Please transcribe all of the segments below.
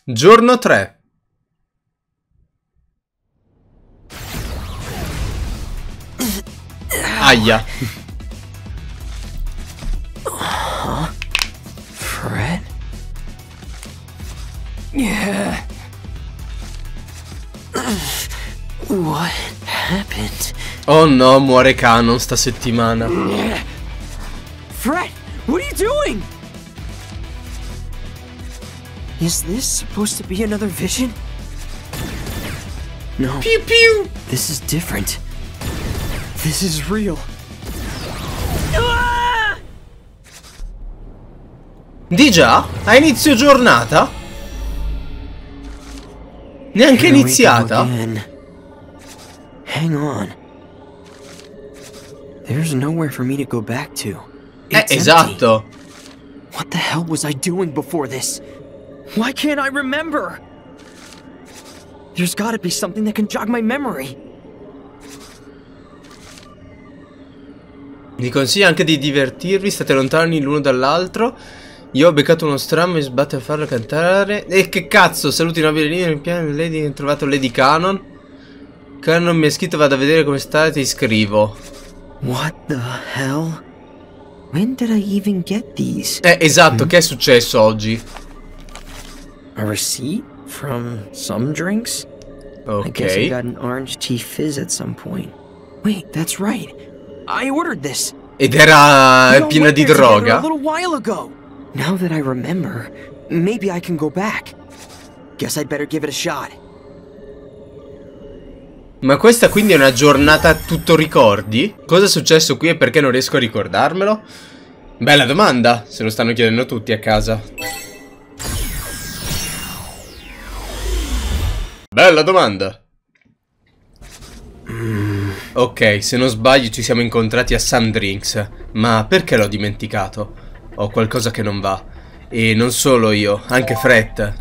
Giorno 3. Aia. Fred? Yeah. What happened? Oh no, muore Canon sta settimana. Fred, what are you doing? Is this supposed to be another vision? No. Piu piu. This is different. This is real. Di già? A inizio giornata? Neanche Here we go iniziata? again. Hang on. There's nowhere for me to go back to. It's empty. Esatto. What the hell was I doing before this? Why can't I remember? There's gotta be something that can jog my memory. Vi consiglio anche di divertirvi, state lontani l'uno dall'altro. Io ho beccato uno strammo e sbatte a farlo cantare. E che cazzo, saluti nuovi linee in piano, Lady, ho trovato Lady Canon. Canon mi ha scritto, vado a vedere come stai, ti scrivo. What the hell? When did I even get these? Esatto, che è successo oggi? A receipt from some drinks? I guess I Ok. got an orange tea fizz at some point. Wait, that's right. I ordered this. Ed era We all piena went di there together droga. a little while ago. Now that I remember, maybe I can go back. Guess I'd better give it a shot. Ma questa quindi è una giornata tutto ricordi? Cosa è successo qui e perché non riesco a ricordarmelo? Bella domanda, se lo stanno chiedendo tutti a casa. Bella domanda. Ok, se non sbaglio ci siamo incontrati a Sun Drinks. Ma perché l'ho dimenticato? Ho qualcosa che non va. E non solo io, anche Fred.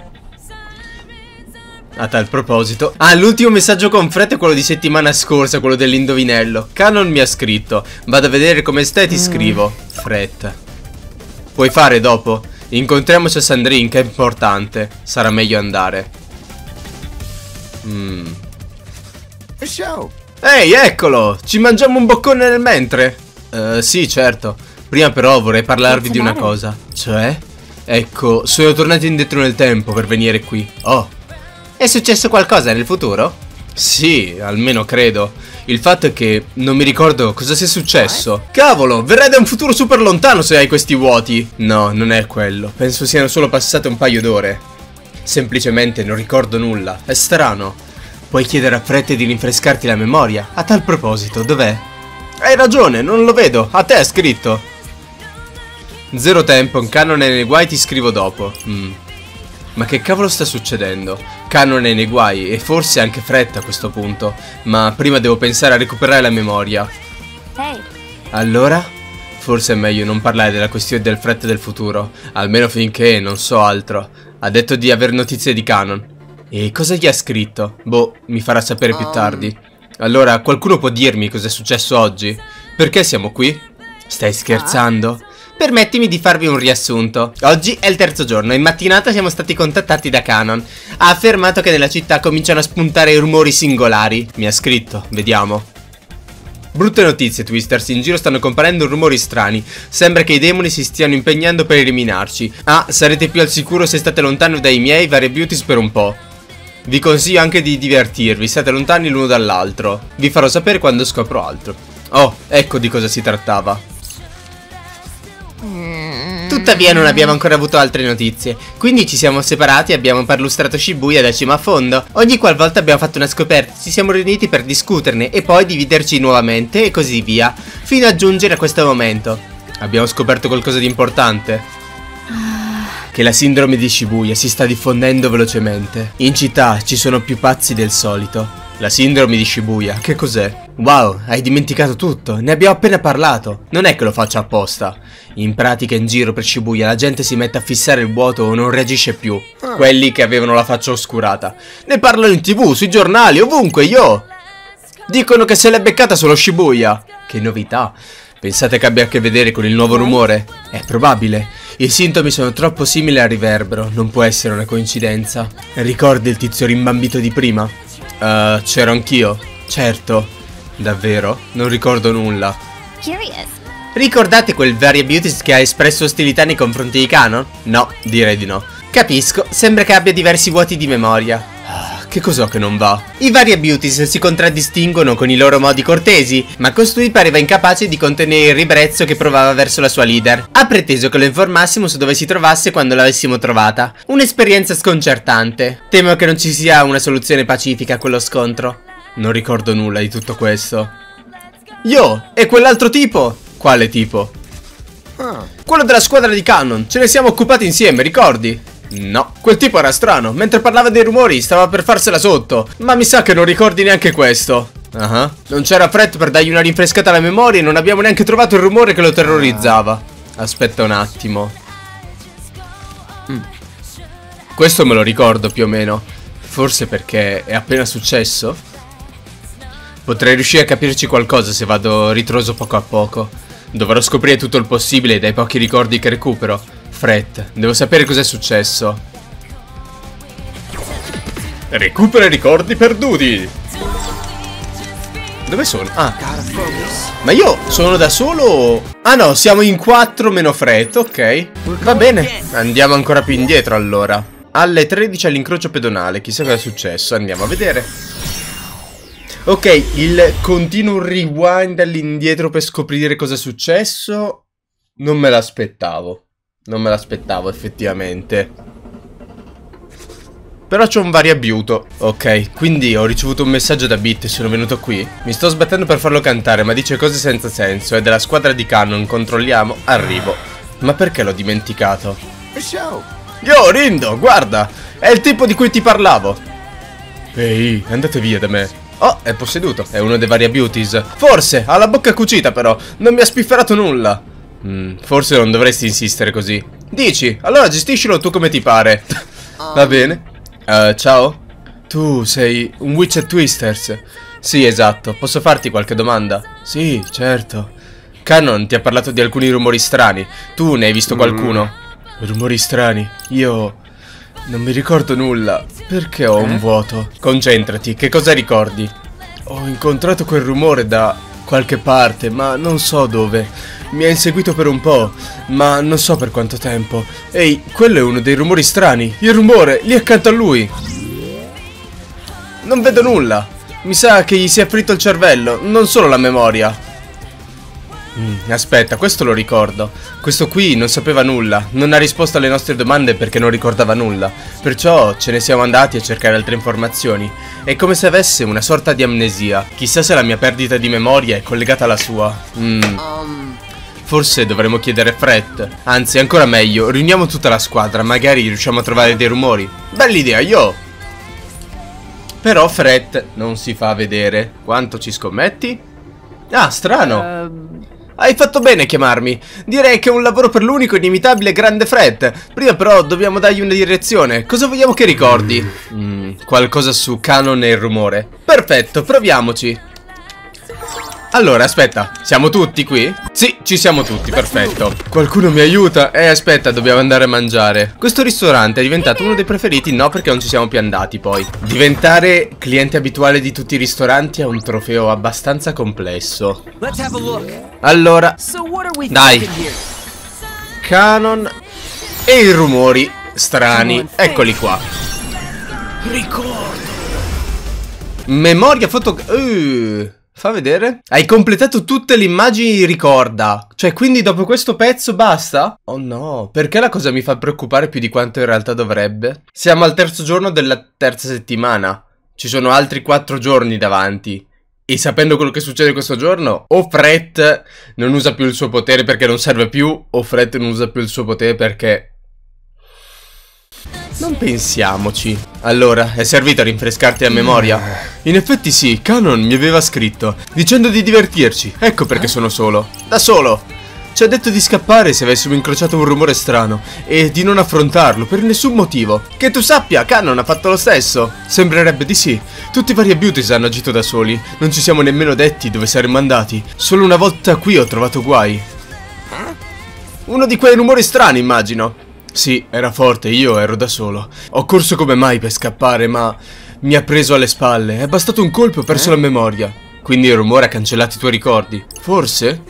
A tal proposito. L'ultimo messaggio con Fred è quello di settimana scorsa, quello dell'indovinello. Canon mi ha scritto, vado a vedere come stai, ti scrivo. Fred. Puoi fare dopo? Incontriamoci a Sun Drink, è importante. Sarà meglio andare. Ehi, eccolo! Ci mangiamo un boccone nel mentre? Sì, certo. Prima però vorrei parlarvi di una cosa. Cioè? Ecco, sono tornato indietro nel tempo per venire qui. Oh. È successo qualcosa nel futuro? Sì, almeno credo. Il fatto è che non mi ricordo cosa sia successo. Cavolo, verrai da un futuro super lontano se hai questi vuoti. No, non è quello. Penso siano solo passate un paio d'ore. Semplicemente non ricordo nulla. È strano. Puoi chiedere a Fred di rinfrescarti la memoria. A tal proposito, dov'è? Hai ragione, non lo vedo. A te è scritto. Zero tempo, in Canon è nei guai, ti scrivo dopo. Ma che cavolo sta succedendo? Canon è nei guai e forse anche Fred a questo punto. Ma prima devo pensare a recuperare la memoria. Hey. Allora? Forse è meglio non parlare della questione del Fred del futuro. Almeno finché non so altro. Ha detto di aver notizie di Canon. E cosa gli ha scritto? Boh, mi farà sapere più tardi. Allora, qualcuno può dirmi cos'è successo oggi? Perché siamo qui? Stai scherzando? Permettimi di farvi un riassunto. Oggi è il terzo giorno. In mattinata siamo stati contattati da Canon. Ha affermato che nella città cominciano a spuntare rumori singolari. Mi ha scritto, vediamo. Brutte notizie, Twisters. In giro stanno comparendo rumori strani. Sembra che i demoni si stiano impegnando per eliminarci. Sarete più al sicuro se state lontano dai miei vari beauties per un po'. Vi consiglio anche di divertirvi. State lontani l'uno dall'altro. Vi farò sapere quando scopro altro. Oh, ecco di cosa si trattava. Tuttavia non abbiamo ancora avuto altre notizie. Quindi ci siamo separati e abbiamo perlustrato Shibuya da cima a fondo. Ogni qualvolta abbiamo fatto una scoperta ci siamo riuniti per discuterne e poi dividerci nuovamente e così via, fino a giungere a questo momento. Abbiamo scoperto qualcosa di importante. Che la sindrome di Shibuya si sta diffondendo velocemente. In città ci sono più pazzi del solito. La sindrome di Shibuya, che cos'è? Wow, hai dimenticato tutto, ne abbiamo appena parlato. Non è che lo faccia apposta. In pratica in giro per Shibuya la gente si mette a fissare il vuoto o non reagisce più. Quelli che avevano la faccia oscurata. Ne parlano in TV, sui giornali, ovunque, yo! Dicono che se l'è beccata solo Shibuya. Che novità. Pensate che abbia a che vedere con il nuovo rumore? È probabile. I sintomi sono troppo simili al riverbero, non può essere una coincidenza. Ricordi il tizio rimbambito di prima? C'ero anch'io. Certo. Davvero? Non ricordo nulla. Curious. Ricordate quel Varia Beauties che ha espresso ostilità nei confronti di Canon? No, direi di no. Capisco, sembra che abbia diversi vuoti di memoria. Che cos'ho che non va? I Varia Beauties si contraddistinguono con i loro modi cortesi, ma costui pareva incapace di contenere il ribrezzo che provava verso la sua leader. Ha preteso che lo informassimo su dove si trovasse quando l'avessimo trovata. Un'esperienza sconcertante. Temo che non ci sia una soluzione pacifica a quello scontro. Non ricordo nulla di tutto questo. Yo, e quell'altro tipo? Quale tipo? Quello della squadra di Canon. Ce ne siamo occupati insieme, ricordi? No, quel tipo era strano. Mentre parlava dei rumori stava per farsela sotto. Ma mi sa che non ricordi neanche questo. Non c'era Fred per dargli una rinfrescata alla memoria e non abbiamo neanche trovato il rumore che lo terrorizzava. Aspetta un attimo. Questo me lo ricordo più o meno. Forse perché è appena successo? Potrei riuscire a capirci qualcosa se vado ritroso poco a poco. Dovrò scoprire tutto il possibile dai pochi ricordi che recupero. Fred, devo sapere cos'è successo. Recupera i ricordi perduti. Dove sono? Ah, ma io sono da solo? Ah no, siamo in 4 meno Fred, ok. Va bene, andiamo ancora più indietro allora. Alle 13 all'incrocio pedonale, chissà cosa è successo, andiamo a vedere. Ok, il continuo rewind all'indietro per scoprire cosa è successo non me l'aspettavo. Non me l'aspettavo effettivamente. Però c'ho un variabiuto. Ok, quindi ho ricevuto un messaggio da Bit e sono venuto qui. Mi sto sbattendo per farlo cantare, ma dice cose senza senso. È della squadra di Canon, controlliamo, arrivo. Ma perché l'ho dimenticato? Yo, Rindo, guarda, è il tipo di cui ti parlavo. Ehi, andate via da me. Oh, è posseduto, è uno dei Varia Beauties. Forse, ha la bocca cucita però, non mi ha spifferato nulla. Forse non dovresti insistere così. Dici, allora gestiscilo tu come ti pare. Va bene. Ciao. Tu sei un Witch at Twisters. Sì, esatto, posso farti qualche domanda? Sì, certo. Canon ti ha parlato di alcuni rumori strani. Tu ne hai visto qualcuno? Rumori strani? Io non mi ricordo nulla. Perché ho un vuoto? Concentrati, che cosa ricordi? Ho incontrato quel rumore da qualche parte, ma non so dove. Mi ha inseguito per un po', ma non so per quanto tempo. Ehi, quello è uno dei rumori strani. Il rumore, lì accanto a lui. Non vedo nulla. Mi sa che gli si è fritto il cervello, non solo la memoria. Aspetta, questo lo ricordo. Questo qui non sapeva nulla, non ha risposto alle nostre domande perché non ricordava nulla. Perciò ce ne siamo andati a cercare altre informazioni. È come se avesse una sorta di amnesia. Chissà se la mia perdita di memoria è collegata alla sua. Forse dovremmo chiedere a Fred. Anzi, ancora meglio, riuniamo tutta la squadra, magari riusciamo a trovare dei rumori. Bell'idea, yo! Però Fred non si fa vedere. Quanto ci scommetti? Ah, strano. Hai fatto bene a chiamarmi. Direi che è un lavoro per l'unico inimitabile grande Fred. Prima però dobbiamo dargli una direzione. Cosa vogliamo che ricordi? Qualcosa su Canon e il rumore. Perfetto, proviamoci. Allora, aspetta, siamo tutti qui? Sì, ci siamo tutti, perfetto. Qualcuno mi aiuta? Aspetta, dobbiamo andare a mangiare. Questo ristorante è diventato uno dei preferiti, no, perché non ci siamo più andati poi. Diventare cliente abituale di tutti i ristoranti è un trofeo abbastanza complesso. Allora, dai. Canon e i rumori strani, eccoli qua. Ricordo. Memoria foto... Fa vedere. Hai completato tutte le immagini, ricorda. Cioè, quindi dopo questo pezzo basta? Oh no, perché la cosa mi fa preoccupare più di quanto in realtà dovrebbe? Siamo al terzo giorno della terza settimana. Ci sono altri 4 giorni davanti. E sapendo quello che succede questo giorno, o Fred non usa più il suo potere perché non serve più, o Fred non usa più il suo potere perché... Non pensiamoci. Allora, è servito a rinfrescarti la memoria? In effetti sì, Canon mi aveva scritto dicendo di divertirci. Ecco perché sono solo. Da solo. Ci ha detto di scappare se avessimo incrociato un rumore strano e di non affrontarlo per nessun motivo. Che tu sappia, Canon ha fatto lo stesso. Sembrerebbe di sì. Tutti i Varia Beauties hanno agito da soli. Non ci siamo nemmeno detti dove saremmo andati. Solo una volta qui ho trovato guai. Uno di quei rumori strani, immagino. Sì, era forte, io ero da solo. Ho corso come mai per scappare, ma mi ha preso alle spalle. È bastato un colpo e ho perso la memoria. Quindi il rumore ha cancellato i tuoi ricordi. Forse?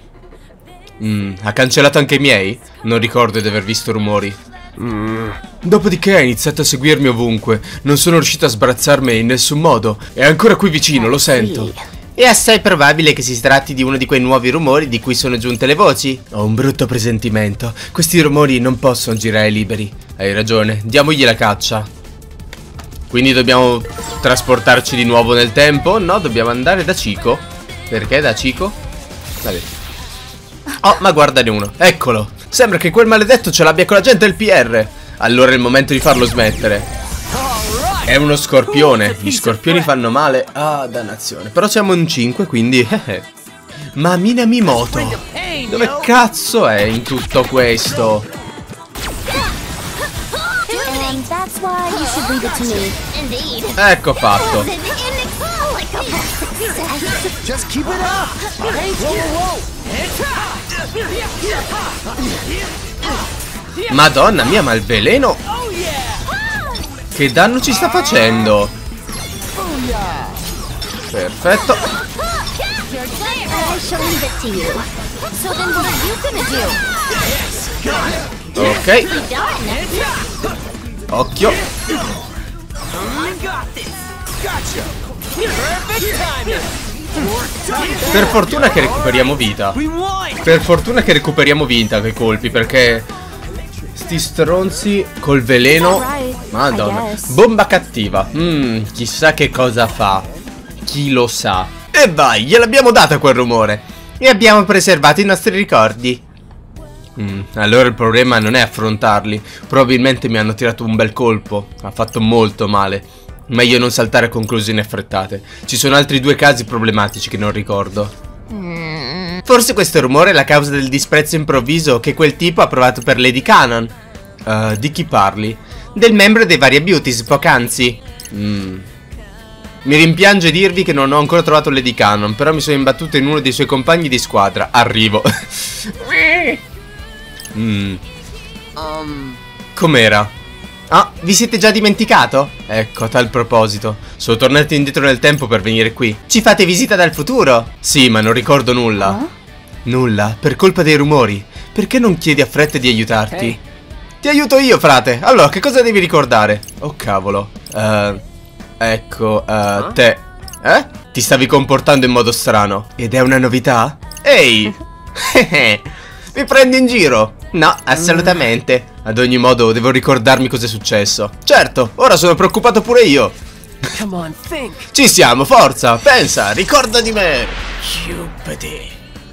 Ha cancellato anche i miei? Non ricordo di aver visto rumori. Dopodiché ha iniziato a seguirmi ovunque. Non sono riuscito a sbarazzarmi in nessun modo. È ancora qui vicino, lo sento. È assai probabile che si tratti di uno di quei nuovi rumori di cui sono giunte le voci. Ho un brutto presentimento. Questi rumori non possono girare liberi. Hai ragione, diamogli la caccia. Quindi dobbiamo trasportarci di nuovo nel tempo? No, dobbiamo andare da Chico. Perché da Chico? Vabbè. Oh, ma guardane uno. Eccolo. Sembra che quel maledetto ce l'abbia con la gente del PR. Allora è il momento di farlo smettere. È uno scorpione. Gli scorpioni fanno male. Ah, dannazione. Però siamo in 5, quindi ma Minamoto, dove cazzo è in tutto questo? Ecco fatto. Madonna mia, ma il veleno che danno ci sta facendo? Perfetto. Ok. Occhio. Per fortuna che recuperiamo vita. Per fortuna che recuperiamo vita coi colpi, perché sti stronzi col veleno. Madonna. Bomba cattiva. Chissà che cosa fa. Chi lo sa. E vai, gliel'abbiamo data quel rumore. E abbiamo preservato i nostri ricordi. Allora il problema non è affrontarli. Probabilmente mi hanno tirato un bel colpo. Ha fatto molto male. Meglio non saltare a conclusioni affrettate. Ci sono altri 2 casi problematici che non ricordo. Forse questo rumore è la causa del disprezzo improvviso che quel tipo ha provato per Lady Canon. Di chi parli? Del membro dei vari Beauties, poc'anzi. Mi rimpiange dirvi che non ho ancora trovato Lady Canon, però mi sono imbattuto in uno dei suoi compagni di squadra. Arrivo. Com'era? Ah, vi siete già dimenticato? Ecco, a tal proposito, sono tornato indietro nel tempo per venire qui. Ci fate visita dal futuro? Sì, ma non ricordo nulla. Nulla? Per colpa dei rumori. Perché non chiedi a fretta di aiutarti? Ti aiuto io, frate. Allora, che cosa devi ricordare? Oh, cavolo. Ecco, te. Ti stavi comportando in modo strano. Ed è una novità? Ehi! Mi prendi in giro? No, assolutamente. Ad ogni modo devo ricordarmi cosa è successo. Certo, ora sono preoccupato pure io. Come on, think. Ci siamo, forza, pensa, ricorda di me. Stupidi.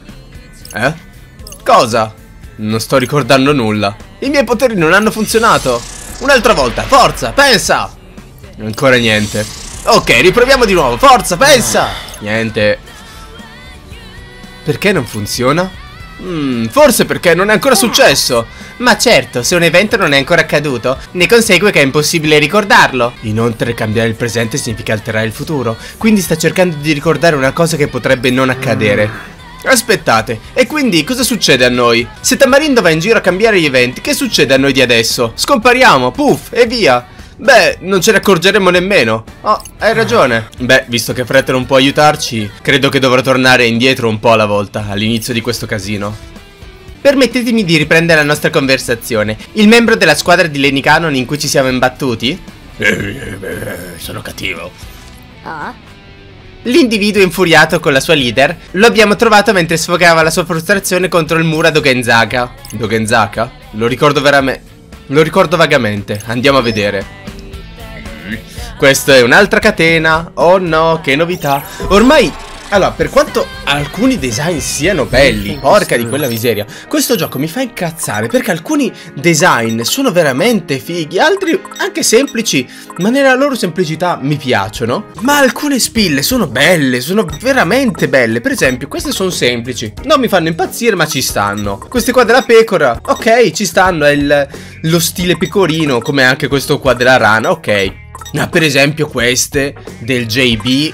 Cosa? Non sto ricordando nulla. I miei poteri non hanno funzionato. Un'altra volta, forza, pensa. Ancora niente. Ok, riproviamo di nuovo, forza, pensa. Niente. Perché non funziona? Forse perché non è ancora successo. Ma certo, se un evento non è ancora accaduto, ne consegue che è impossibile ricordarlo. Inoltre cambiare il presente significa alterare il futuro. Quindi sta cercando di ricordare una cosa che potrebbe non accadere. Aspettate, e quindi cosa succede a noi? Se Tamarindo va in giro a cambiare gli eventi, che succede a noi di adesso? Scompariamo, puff, e via. Beh, non ce ne accorgeremo nemmeno. Oh, hai ragione. Beh, visto che Fred non può aiutarci, credo che dovrò tornare indietro un po' alla volta, all'inizio di questo casino. Permettetemi di riprendere la nostra conversazione. Il membro della squadra di Lady Canon in cui ci siamo imbattuti? Sono cattivo. L'individuo infuriato con la sua leader lo abbiamo trovato mentre sfogava la sua frustrazione contro il Mura Dogenzaka. Dogenzaka? Lo ricordo veramente. Lo ricordo vagamente. Andiamo a vedere. Questa è un'altra catena. Oh no, che novità. Ormai, allora, per quanto alcuni design siano belli, porca di quella miseria, questo gioco mi fa incazzare perché alcuni design sono veramente fighi, altri anche semplici, ma nella loro semplicità mi piacciono. Ma alcune spille sono belle, sono veramente belle. Per esempio, queste sono semplici, non mi fanno impazzire ma ci stanno. Queste qua della pecora, ok, ci stanno, è lo stile pecorino, come anche questo qua della rana, ok. Ma per esempio queste del JB,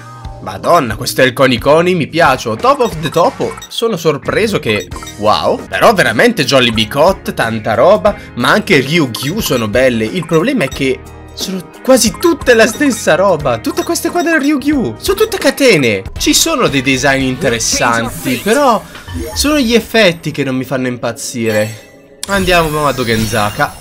Madonna, questo è il Coniconi, mi piace. Top of the Topo. Sono sorpreso che... Wow. Però veramente Jolly Bicot, tanta roba. Ma anche Ryugyu sono belle. Il problema è che sono quasi tutte la stessa roba. Tutte queste qua del Ryugyu sono tutte catene. Ci sono dei design interessanti, però sono gli effetti che non mi fanno impazzire. Andiamo a Dogenzaka.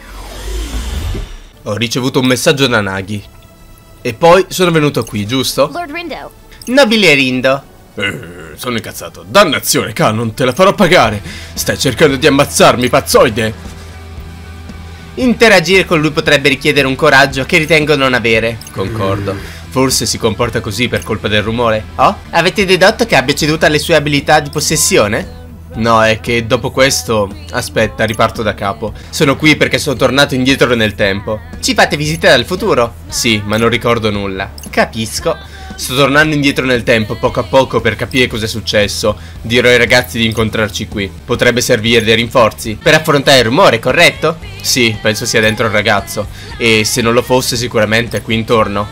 Ho ricevuto un messaggio da Nagi. E poi sono venuto qui, giusto? Lord Rindo. Nobile Rindo. Sono incazzato. Dannazione, Canon, te la farò pagare. Stai cercando di ammazzarmi, pazzoide. Interagire con lui potrebbe richiedere un coraggio che ritengo non avere. Concordo. Forse si comporta così per colpa del rumore. Oh? Avete dedotto che abbia ceduto alle sue abilità di possessione? No, è che dopo questo... Aspetta, riparto da capo. Sono qui perché sono tornato indietro nel tempo. Ci fate visite dal futuro? Sì, ma non ricordo nulla. Capisco. Sto tornando indietro nel tempo poco a poco per capire cosa è successo. Dirò ai ragazzi di incontrarci qui. Potrebbe servire dei rinforzi per affrontare il rumore, corretto? Sì, penso sia dentro il ragazzo. E se non lo fosse sicuramente è qui intorno.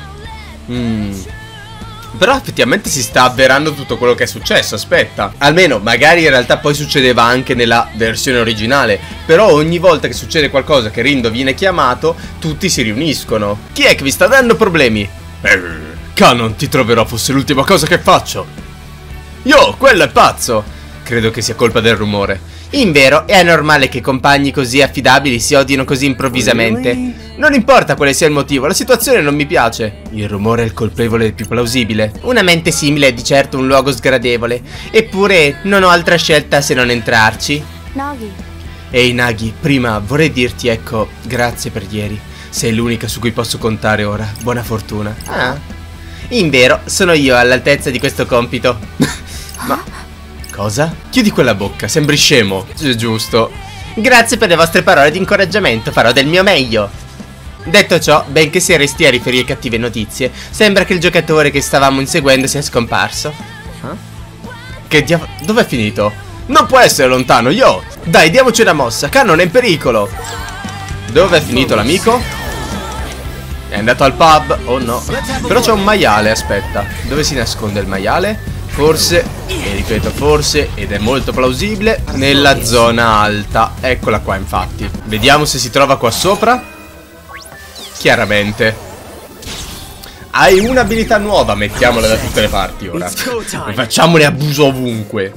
Però effettivamente si sta avverando tutto quello che è successo, aspetta. Almeno, magari in realtà poi succedeva anche nella versione originale. Però ogni volta che succede qualcosa che Rindo viene chiamato, tutti si riuniscono. Chi è che vi sta dando problemi? Canon, ti troverò, fosse l'ultima cosa che faccio. Yo, quello è pazzo. Credo che sia colpa del rumore. Invero, è anormale che compagni così affidabili si odino così improvvisamente. Non importa quale sia il motivo, la situazione non mi piace. Il rumore è il colpevole più plausibile. Una mente simile è di certo un luogo sgradevole. Eppure non ho altra scelta se non entrarci. Nagi. Ehi Nagi, prima vorrei dirti, ecco, grazie per ieri. Sei l'unica su cui posso contare ora. Buona fortuna. Invero, sono io all'altezza di questo compito. Ma... Cosa? Chiudi quella bocca, sembri scemo. Giusto. Grazie per le vostre parole di incoraggiamento, farò del mio meglio. Detto ciò, benché si resti a riferire cattive notizie, sembra che il giocatore che stavamo inseguendo sia scomparso. Che diavolo... Dov'è finito? Non può essere lontano, yo! Dai, diamoci una mossa, Canon è in pericolo. Dove è finito l'amico? È andato al pub? Oh no. Però c'è un maiale, aspetta. Dove si nasconde il maiale? Forse, e ripeto forse, ed è molto plausibile, nella zona alta. Eccola qua infatti. Vediamo se si trova qua sopra. Chiaramente. Hai un'abilità nuova, mettiamola da tutte le parti ora. Facciamone abuso ovunque.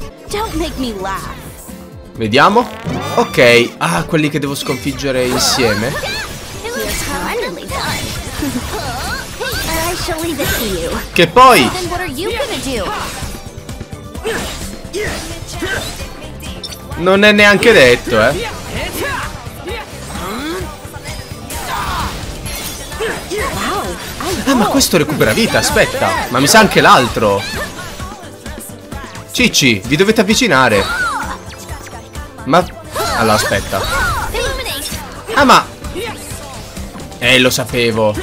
Vediamo. Ok, quelli che devo sconfiggere insieme. Che poi non è neanche detto, ma questo recupera vita, aspetta. Ma mi sa anche l'altro. Cicci, vi dovete avvicinare. Ma... Allora, aspetta. Ma... lo sapevo.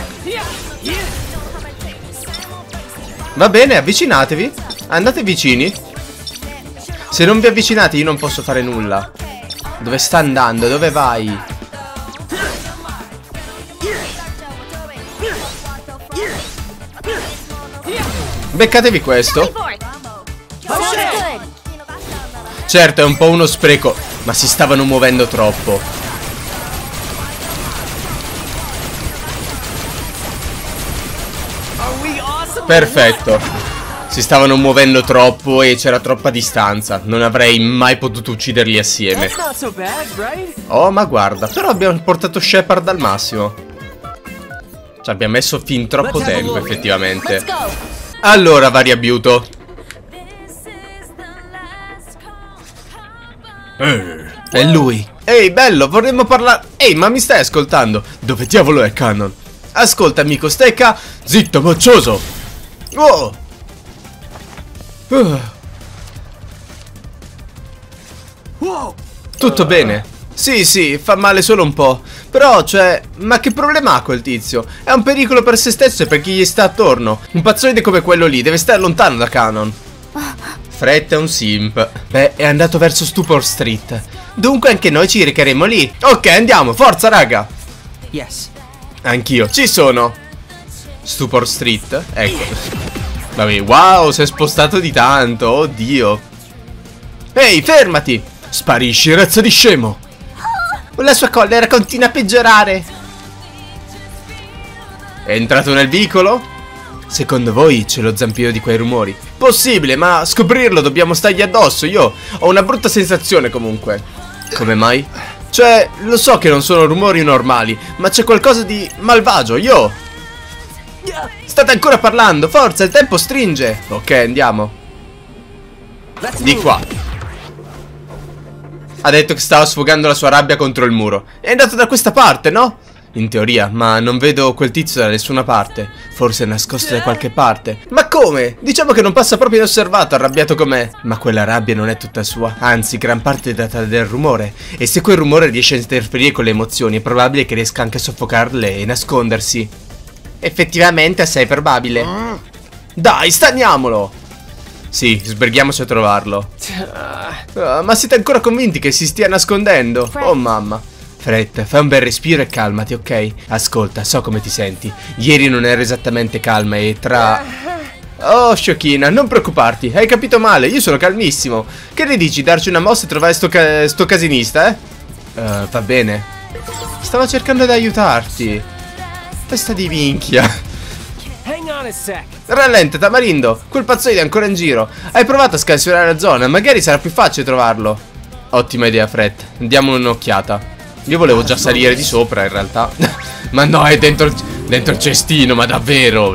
Va bene, avvicinatevi. Andate vicini. Se non vi avvicinate io non posso fare nulla. Dove sta andando? Dove vai? Beccatevi questo. Certo, è un po' uno spreco, ma si stavano muovendo troppo. Perfetto. Si stavano muovendo troppo e c'era troppa distanza. Non avrei mai potuto ucciderli assieme. Oh, ma guarda, però abbiamo portato Shepard al massimo. Ci abbiamo messo fin troppo tempo, effettivamente. Allora, Variabuto. È lui. Ehi, bello, vorremmo parlare... Ehi, ma mi stai ascoltando? Dove diavolo è Canon? Ascolta, amico, stecca. Zitto, moccioso. Oh. Tutto bene? Sì, fa male solo un po'. Però, cioè, ma che problema ha quel tizio? È un pericolo per se stesso e per chi gli sta attorno. Un pazzoide come quello lì deve stare lontano da Canon. Fred è un simp. Beh, è andato verso Stupor Street. Dunque anche noi ci recheremo lì. Ok, andiamo, forza raga. Yes. Anch'io, ci sono. Stupor Street. Ecco. Vabbè, wow, si è spostato di tanto. Oddio. Ehi, fermati! Sparisci, razza di scemo! La sua collera continua a peggiorare. È entrato nel vicolo? Secondo voi c'è lo zampino di quei rumori? Possibile, ma a scoprirlo dobbiamo stargli addosso. Io ho una brutta sensazione comunque. Come mai? Cioè, lo so che non sono rumori normali, ma c'è qualcosa di malvagio. Io... State ancora parlando, forza, il tempo stringe. Ok, andiamo. Di qua. Ha detto che stava sfogando la sua rabbia contro il muro. È andato da questa parte, no? In teoria, ma non vedo quel tizio da nessuna parte. Forse è nascosto da qualche parte. Ma come? Diciamo che non passa proprio inosservato, arrabbiato com'è. Ma quella rabbia non è tutta sua. Anzi, gran parte è data del rumore. E se quel rumore riesce a interferire con le emozioni, è probabile che riesca anche a soffocarle e nascondersi. Effettivamente, assai probabile. Dai, staniamolo! Sì, sbrighiamoci a trovarlo. Ma siete ancora convinti che si stia nascondendo? Oh mamma. Fred, fai un bel respiro e calmati, ok? Ascolta, so come ti senti. Ieri non ero esattamente calma e tra... Oh, sciocchina, non preoccuparti. Hai capito male, io sono calmissimo. Che ne dici, darci una mossa e trovare sto casinista, va bene. Stavo cercando di aiutarti. Testa di minchia. Rallenta, Tamarindo, quel pazzoide è ancora in giro. Hai provato a scansionare la zona, magari sarà più facile trovarlo. Ottima idea, Fred, diamo un'occhiata. Io volevo già salire di sopra in realtà. Ma no, è dentro il cestino, ma davvero.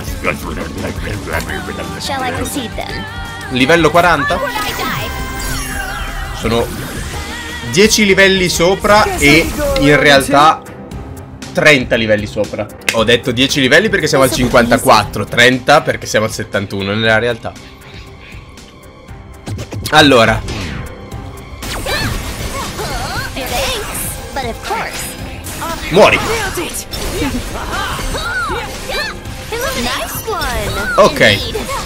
Livello 40? Sono 10 livelli sopra e in realtà 30 livelli sopra. Ho detto 10 livelli perché siamo al 54, 30 perché siamo al 71 nella realtà. Allora, muori. Ok.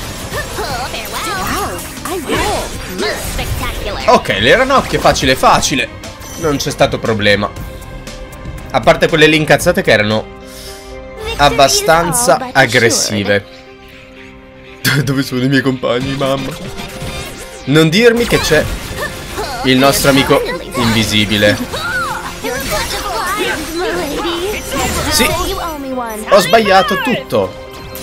Ok, le ranocchie facile facile. Non c'è stato problema. A parte quelle lì incazzate che erano abbastanza aggressive. Dove sono i miei compagni, mamma? Non dirmi che c'è il nostro amico invisibile. Sì, ho sbagliato tutto.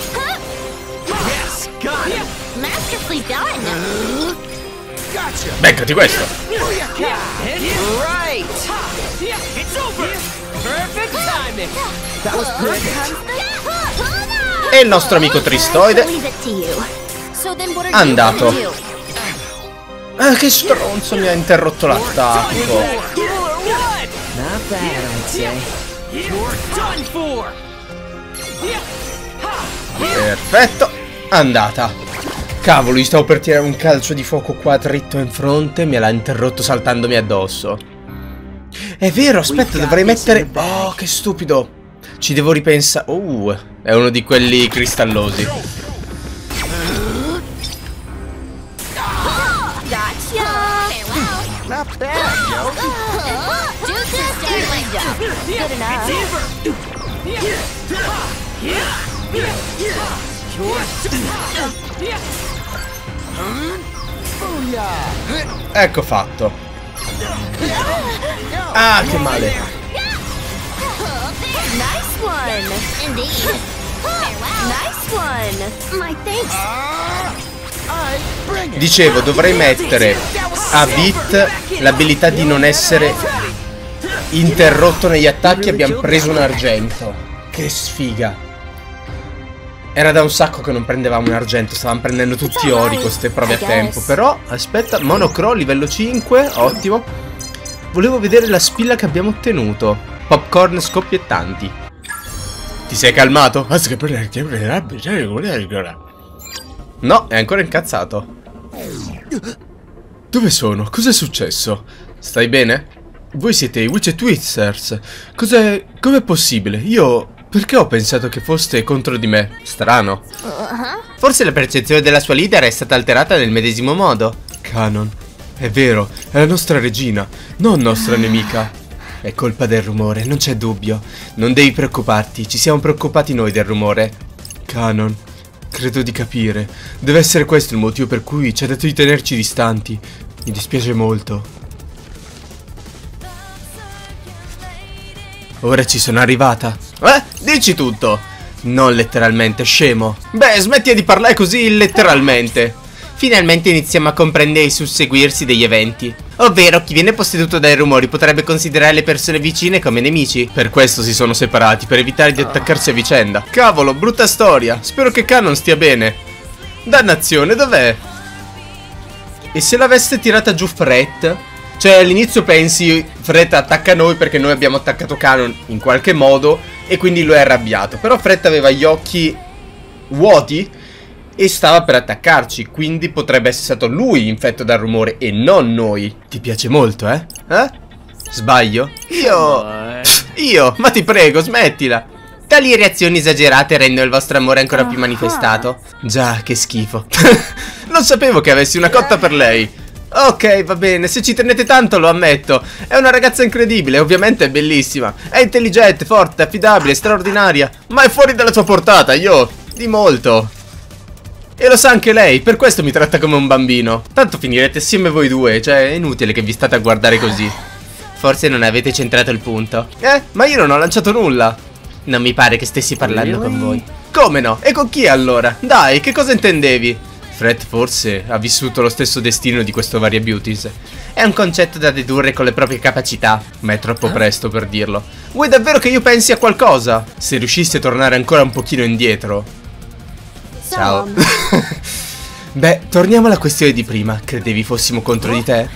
Beccati questo. E il nostro amico tristoide andato. Ah, che stronzo, mi ha interrotto l'attacco. Perfetto, andata. Cavolo, gli stavo per tirare un calcio di fuoco qua dritto in fronte. Me l'ha interrotto saltandomi addosso. È vero, aspetta, dovrei mettere... Oh, che stupido. Ci devo ripensare. È uno di quelli cristallosi. Ecco fatto. Ah, che male. Dicevo, dovrei mettere a Bit l'abilità di non essere interrotto negli attacchi. Abbiamo preso un argento. Che sfiga. Era da un sacco che non prendevamo un argento. Stavamo prendendo tutti ori con queste prove a tempo. Però, aspetta, Monocro, livello 5. Ottimo. Volevo vedere la spilla che abbiamo ottenuto. Popcorn scoppiettanti. Ti sei calmato? No, è ancora incazzato. Dove sono? Cos'è successo? Stai bene? Voi siete i Witch Twizzers. Com'è possibile? Io... Perché ho pensato che foste contro di me? Strano. Forse la percezione della sua leader è stata alterata nel medesimo modo. Canon. È vero, è la nostra regina, non nostra nemica. È colpa del rumore, non c'è dubbio. Non devi preoccuparti, ci siamo preoccupati noi del rumore. Canon, credo di capire. Deve essere questo il motivo per cui ci ha detto di tenerci distanti. Mi dispiace molto. Ora ci sono arrivata. Dici tutto. Non letteralmente, scemo. Beh, smetti di parlare così letteralmente. Finalmente iniziamo a comprendere il susseguirsi degli eventi. Ovvero, chi viene posseduto dai rumori potrebbe considerare le persone vicine come nemici. Per questo si sono separati, per evitare di attaccarsi a vicenda. Cavolo, brutta storia. Spero che Canon stia bene. Dannazione, dov'è? E se l'avesse tirata giù Fred? Cioè, all'inizio pensi Fred attacca noi perché noi abbiamo attaccato Canon in qualche modo e quindi lo è arrabbiato. Però Fred aveva gli occhi vuoti e stava per attaccarci, quindi potrebbe essere stato lui infetto dal rumore e non noi. Ti piace molto, eh? Sbaglio? Io? Ma ti prego, smettila. Tali reazioni esagerate rendono il vostro amore ancora più manifestato. Già, che schifo. Non sapevo che avessi una cotta per lei. Ok, va bene, se ci tenete tanto lo ammetto. È una ragazza incredibile, ovviamente è bellissima. È intelligente, forte, affidabile, straordinaria. Ma è fuori dalla tua portata, di molto. E lo sa anche lei, per questo mi tratta come un bambino. Tanto finirete assieme voi due, cioè è inutile che vi state a guardare così. Forse non avete centrato il punto. Ma io non ho lanciato nulla. Non mi pare che stessi parlando con voi. Come no? E con chi allora? Dai, che cosa intendevi? Fred forse ha vissuto lo stesso destino di questo Varia Beauties. È un concetto da dedurre con le proprie capacità, ma è troppo presto per dirlo. Vuoi davvero che io pensi a qualcosa? Se riuscissi a tornare ancora un pochino indietro. Ciao. Beh, torniamo alla questione di prima. Credevi fossimo contro di te?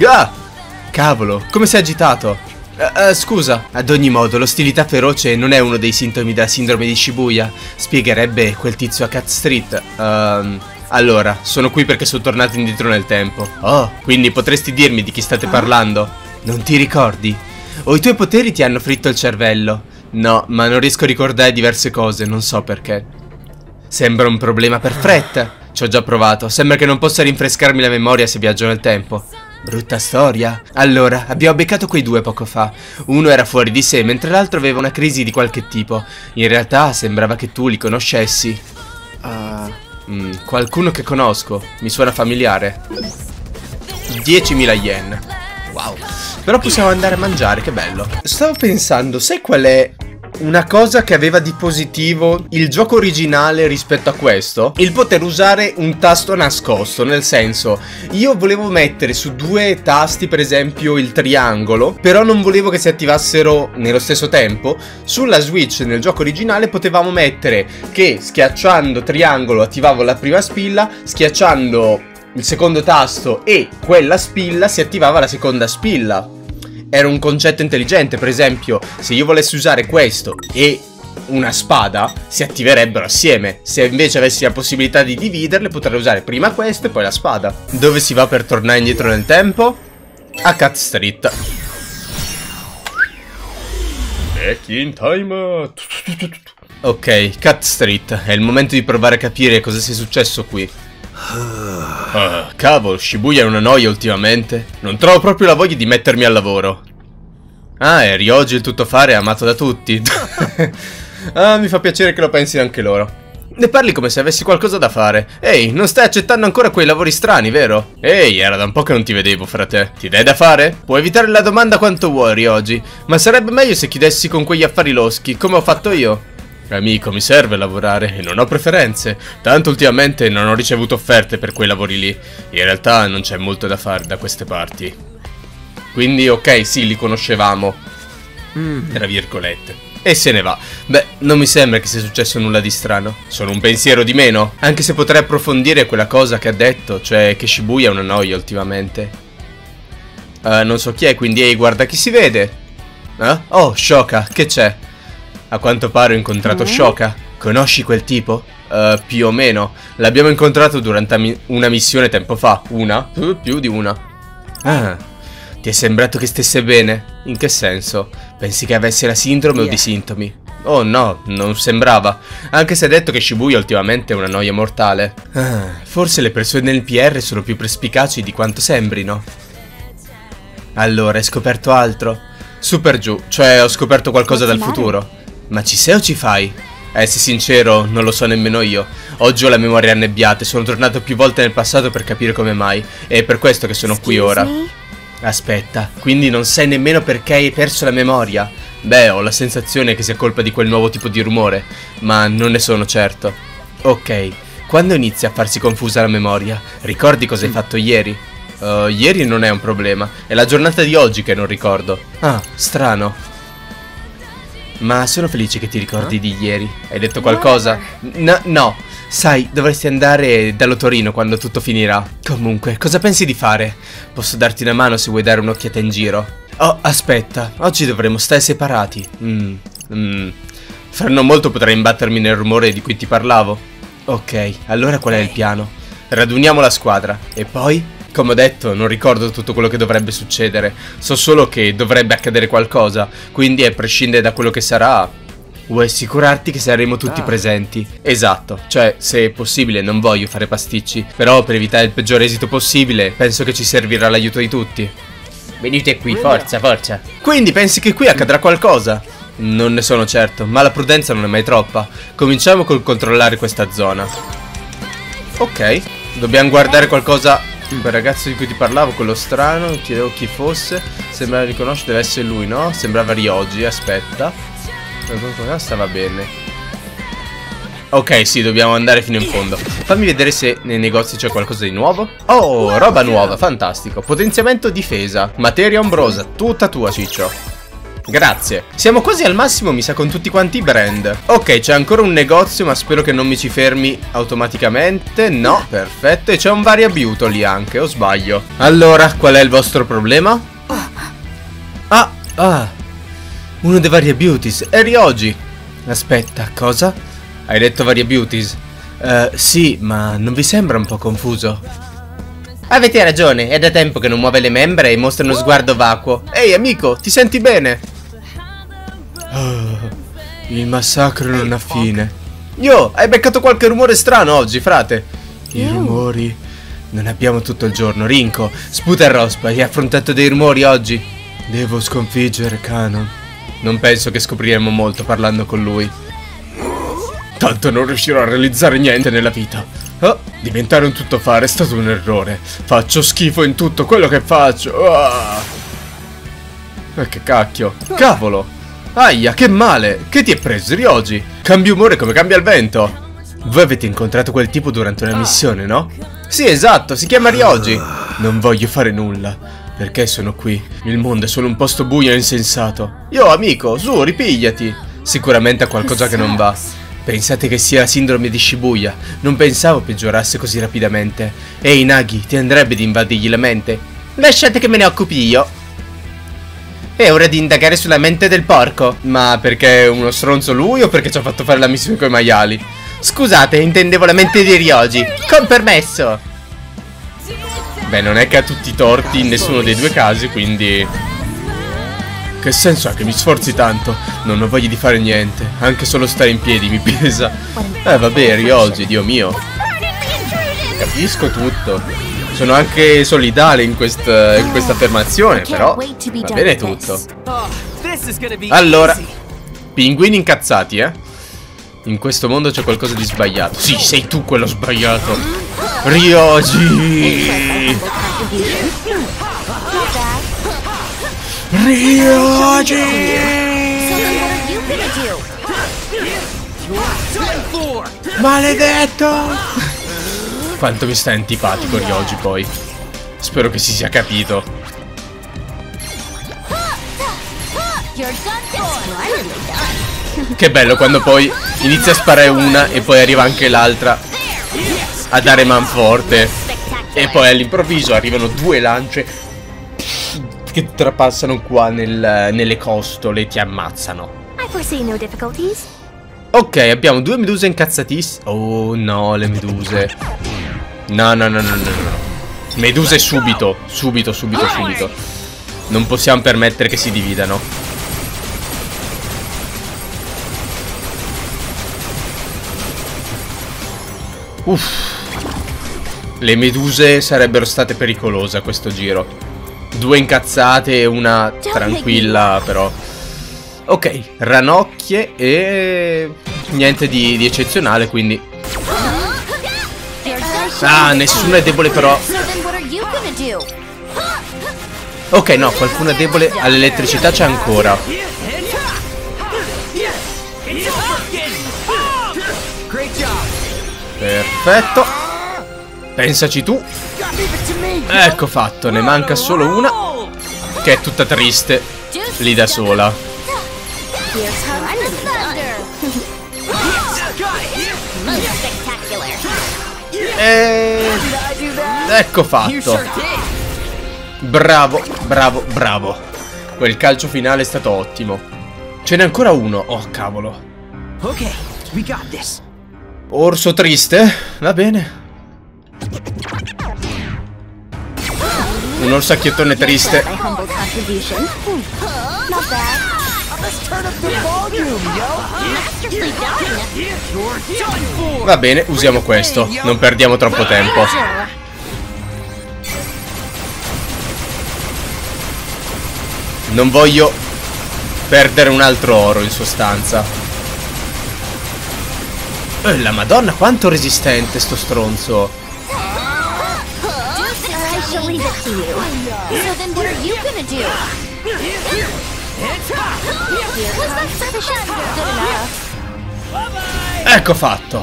Cavolo, come sei agitato? Scusa. Ad ogni modo, l'ostilità feroce non è uno dei sintomi della sindrome di Shibuya. Spiegherebbe quel tizio a Cat Street. Allora, sono qui perché sono tornato indietro nel tempo. Oh, quindi potresti dirmi di chi state parlando? Non ti ricordi? O i tuoi poteri ti hanno fritto il cervello? No, ma non riesco a ricordare diverse cose, non so perché. Sembra un problema per Fred. Ci ho già provato, sembra che non possa rinfrescarmi la memoria se viaggio nel tempo. Brutta storia. Allora, abbiamo beccato quei due poco fa. Uno era fuori di sé, mentre l'altro aveva una crisi di qualche tipo. In realtà sembrava che tu li conoscessi. Qualcuno che conosco. Mi suona familiare. 10.000 yen. Wow. Però possiamo andare a mangiare, che bello. Stavo pensando, sai qual è una cosa che aveva di positivo il gioco originale rispetto a questo? Il poter usare un tasto nascosto, nel senso, io volevo mettere su due tasti per esempio il triangolo, però non volevo che si attivassero nello stesso tempo. Sulla Switch nel gioco originale potevamo mettere che schiacciando triangolo attivavo la prima spilla, schiacciando il secondo tasto e quella spilla si attivava la seconda spilla. Era un concetto intelligente, per esempio, se io volessi usare questo e una spada, si attiverebbero assieme. Se invece avessi la possibilità di dividerle, potrei usare prima questo e poi la spada. Dove si va per tornare indietro nel tempo? A Cat Street. Back in time. Ok, Cat Street. È il momento di provare a capire cosa sia successo qui. Cavolo, Shibuya è una noia ultimamente. Non trovo proprio la voglia di mettermi al lavoro. E Ryoji il tuttofare è amato da tutti. Mi fa piacere che lo pensino anche loro. Ne parli come se avessi qualcosa da fare. Ehi, non stai accettando ancora quei lavori strani, vero? Ehi, era da un po' che non ti vedevo, frate. Ti dai da fare? Puoi evitare la domanda quanto vuoi, Ryoji, ma sarebbe meglio se chiudessi con quegli affari loschi, come ho fatto io. Amico, mi serve lavorare e non ho preferenze. Tanto ultimamente non ho ricevuto offerte per quei lavori lì. In realtà non c'è molto da fare da queste parti. Quindi ok, sì, li conoscevamo, tra virgolette. E se ne va. Beh, non mi sembra che sia successo nulla di strano. Sono un pensiero di meno. Anche se potrei approfondire quella cosa che ha detto, cioè che Shibuya è una noia ultimamente. Non so chi è, quindi ehi, guarda chi si vede. Oh, Shoka, che c'è? A quanto pare ho incontrato Shoka. Conosci quel tipo? Più o meno. L'abbiamo incontrato durante una missione tempo fa. Una? Più di una. Ti è sembrato che stesse bene? In che senso? Pensi che avesse la sindrome o di sintomi? Oh no, non sembrava. Anche se ha detto che Shibuya ultimamente è una noia mortale. Forse le persone nel PR sono più perspicaci di quanto sembrino. Allora, hai scoperto altro? Super giù, cioè ho scoperto qualcosa dal futuro. Ma ci sei o ci fai? Sii sincero, non lo so nemmeno io. Oggi ho la memoria annebbiata e sono tornato più volte nel passato per capire come mai. E è per questo che sono qui ora. Aspetta, quindi non sai nemmeno perché hai perso la memoria? Beh, ho la sensazione che sia colpa di quel nuovo tipo di rumore, ma non ne sono certo. Ok, quando inizi a farsi confusa la memoria, ricordi cosa hai fatto ieri? Ieri non è un problema, è la giornata di oggi che non ricordo. Ah, strano. Ma sono felice che ti ricordi di ieri. Hai detto qualcosa? No, sai, dovresti andare dallo Torino quando tutto finirà. Comunque, cosa pensi di fare? Posso darti una mano se vuoi dare un'occhiata in giro. Oh, aspetta, oggi dovremo stare separati. Fra non molto potrai imbattermi nel rumore di cui ti parlavo. Ok, allora qual è il piano? Raduniamo la squadra e poi? Come ho detto, non ricordo tutto quello che dovrebbe succedere. So solo che dovrebbe accadere qualcosa. Quindi a prescindere da quello che sarà, vuoi assicurarti che saremo tutti presenti? Esatto, cioè se è possibile non voglio fare pasticci, però per evitare il peggior esito possibile penso che ci servirà l'aiuto di tutti. Venite qui, forza, forza. Quindi pensi che qui accadrà qualcosa? Non ne sono certo, ma la prudenza non è mai troppa. Cominciamo col controllare questa zona. Ok, dobbiamo guardare qualcosa. Quel ragazzo di cui ti parlavo, quello strano, non chiedevo chi fosse. Sembrava riconoscere, deve essere lui, no? Sembrava Ryoji, aspetta. Stava bene. Ok, sì, dobbiamo andare fino in fondo. Fammi vedere se nei negozi c'è qualcosa di nuovo. Oh, roba nuova, fantastico. Potenziamento difesa, materia ombrosa, tutta tua, ciccio. Grazie. Siamo quasi al massimo, mi sa, con tutti quanti i brand. Ok, c'è ancora un negozio, ma spero che non mi ci fermi automaticamente. No, perfetto. E c'è un Variabuto lì anche, o sbaglio? Allora, qual è il vostro problema? Uno dei Variabutis. È Ryoji. Aspetta, cosa? Hai detto Variabutis? Sì, ma non vi sembra un po' confuso? Avete ragione, è da tempo che non muove le membra e mostra uno sguardo vacuo. Ehi amico, ti senti bene? Il massacro non ha fine. Yo, hai beccato qualche rumore strano oggi, frate? I rumori? Non abbiamo tutto il giorno. Rinko, sputa il rospa, hai affrontato dei rumori oggi? Devo sconfiggere Kanon. Non penso che scopriremo molto parlando con lui. Tanto non riuscirò a realizzare niente nella vita. Diventare un tuttofare è stato un errore. Faccio schifo in tutto quello che faccio. Che cacchio. Cavolo. Aia, che male. Che ti è preso, Ryoji? Cambi umore come cambia il vento. Voi avete incontrato quel tipo durante una missione, no? Sì, esatto, si chiama Ryoji. Non voglio fare nulla. Perché sono qui? Il mondo è solo un posto buio e insensato. Yo, amico, su, ripigliati. Sicuramente ha qualcosa che non va. Pensate che sia la sindrome di Shibuya? Non pensavo peggiorasse così rapidamente. Ehi Nagi, ti andrebbe di invadirgli la mente? Lasciate che me ne occupi io. È ora di indagare sulla mente del porco. Ma perché è uno stronzo lui o perché ci ha fatto fare la missione coi maiali? Scusate, intendevo la mente di Ryoji. Con permesso. Beh, non è che ha tutti i torti in nessuno dei due casi, quindi... Che senso ha che mi sforzi tanto? Non ho voglia di fare niente. Anche solo stare in piedi mi pesa. Vabbè, Ryoji, Dio mio. Capisco tutto. Sono anche solidale in questa affermazione, però va bene tutto. Allora, pinguini incazzati, eh? In questo mondo c'è qualcosa di sbagliato. Sì, sei tu quello sbagliato. Ryoji! Ryoji! Maledetto! Quanto mi sta antipatico Ryoji poi. Spero che si sia capito. Che bello quando poi inizia a sparare una e poi arriva anche l'altra a dare manforte. E poi all'improvviso arrivano due lance che trapassano qua nelle costole e ti ammazzano. Ok, abbiamo due meduse incazzatissime. Oh no, le meduse. No. Meduse subito. Subito. Non possiamo permettere che si dividano. Le meduse sarebbero state pericolose a questo giro. Due incazzate e una tranquilla, però. Ok, ranocchie e niente di eccezionale, quindi. Ah, nessuno è debole però. Ok, no, qualcuno è debole all'elettricità, c'è ancora. Perfetto. Pensaci tu. Ecco fatto, ne manca solo una, che è tutta triste lì da sola. Ecco fatto. Bravo, bravo, bravo. Quel calcio finale è stato ottimo. Ce n'è ancora uno. Oh, cavolo. Ok, we got this. Orso triste? Va bene. Un orsacchiettone triste. Va bene, usiamo questo. Non perdiamo troppo tempo. Non voglio perdere un altro oro, in sostanza. La madonna, quanto resistente sto stronzo. Ecco fatto.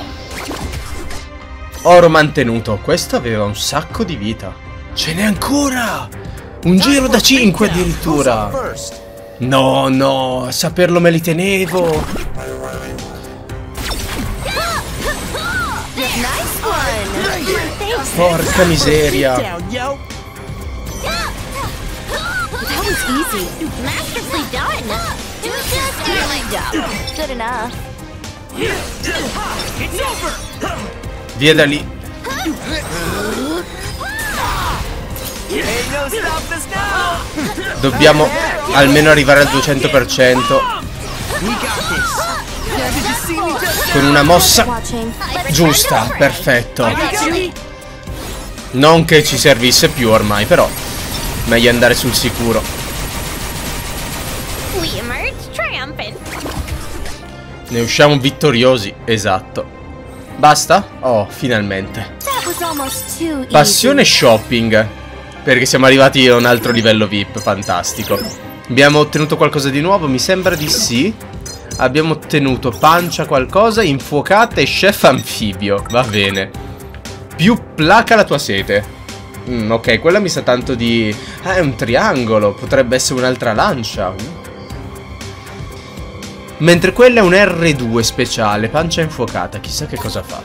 Oro mantenuto. Questo aveva un sacco di vita. Ce n'è ancora. Un giro da 5 addirittura. No, no, a saperlo me li tenevo. Porca miseria. Via da lì. Dobbiamo almeno arrivare al 200% con una mossa giusta. Perfetto. Non che ci servisse più ormai, però meglio andare sul sicuro. Ne usciamo vittoriosi. Esatto. Basta? Oh, finalmente. Passione shopping, perché siamo arrivati a un altro livello VIP. Fantastico. Abbiamo ottenuto qualcosa di nuovo? Mi sembra di sì. Abbiamo ottenuto pancia qualcosa, infuocata e chef anfibio. Va bene. Più placa la tua sete. Ok, quella mi sa tanto di... Ah, è un triangolo. Potrebbe essere un'altra lancia. Mentre quella è un R2 speciale. Pancia infuocata. Chissà che cosa fa.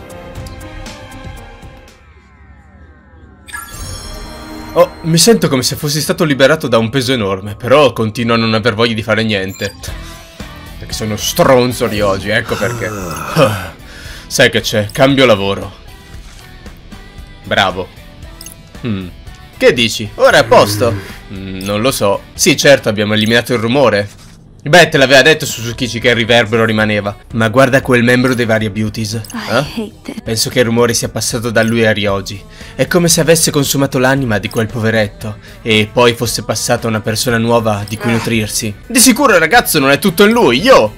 Oh, mi sento come se fossi stato liberato da un peso enorme. Però continuo a non aver voglia di fare niente. Perché sono stronzo di oggi, ecco perché. Sai che c'è? Cambio lavoro. Bravo. Che dici? Ora è a posto? Non lo so. Sì, certo, abbiamo eliminato il rumore. Beh, te l'aveva detto Suzukichi che il riverbero rimaneva. Ma guarda quel membro dei Varia Beauties. Penso che il rumore sia passato da lui a Ryoji. È come se avesse consumato l'anima di quel poveretto e poi fosse passata una persona nuova di cui nutrirsi. Di sicuro il ragazzo non è tutto in lui, yo!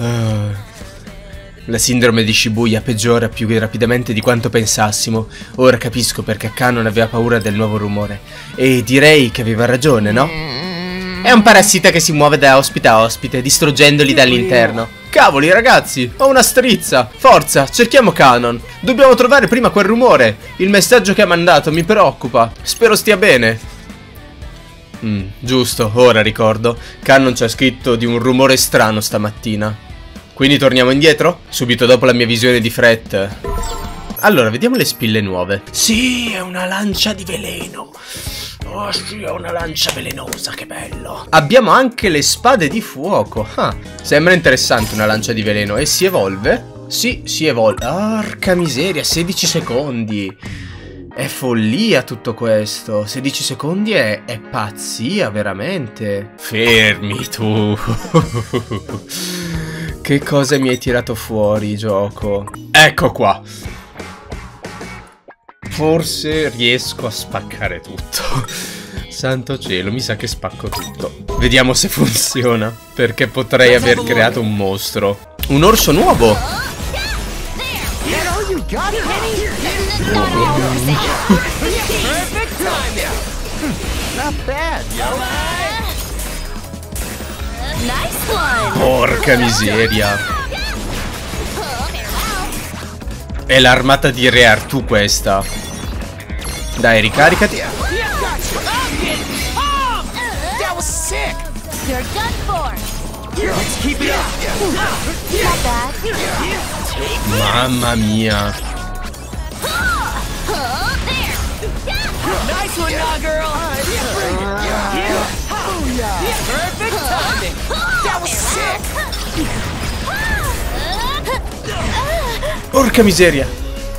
La sindrome di Shibuya peggiora più rapidamente di quanto pensassimo. Ora capisco perché Kanon aveva paura del nuovo rumore. E direi che aveva ragione, no? È un parassita che si muove da ospite a ospite, distruggendoli dall'interno. Cavoli ragazzi, ho una strizza. Forza, cerchiamo Kanon. Dobbiamo trovare prima quel rumore. Il messaggio che ha mandato mi preoccupa. Spero stia bene. Giusto, ora ricordo. Kanon ci ha scritto di un rumore strano stamattina. Quindi torniamo indietro? Subito dopo la mia visione di Fret. Allora, vediamo le spille nuove. Sì, è una lancia di veleno. Oh sì, è una lancia velenosa, che bello. Abbiamo anche le spade di fuoco. Sembra interessante una lancia di veleno. E si evolve? Sì, si evolve. Porca miseria, 16 secondi. È follia tutto questo. 16 secondi è pazzia, veramente. Fermi tu. Che cosa mi hai tirato fuori, gioco? Ecco qua. Forse riesco a spaccare tutto. Santo cielo, mi sa che spacco tutto. Vediamo se funziona, perché potrei aver creato un mostro. Un orso nuovo. you got it, Penny? Perfect timing. Not bad, yo. Nice one. Porca miseria. È l'armata di Re Artù questa. Dai, ricaricati. That was sick. You're done for. Let's keep it up. Not bad. Mamma mia. Oh, there. Nice one, now, girl. Perfect timing. That was sick. Porca miseria.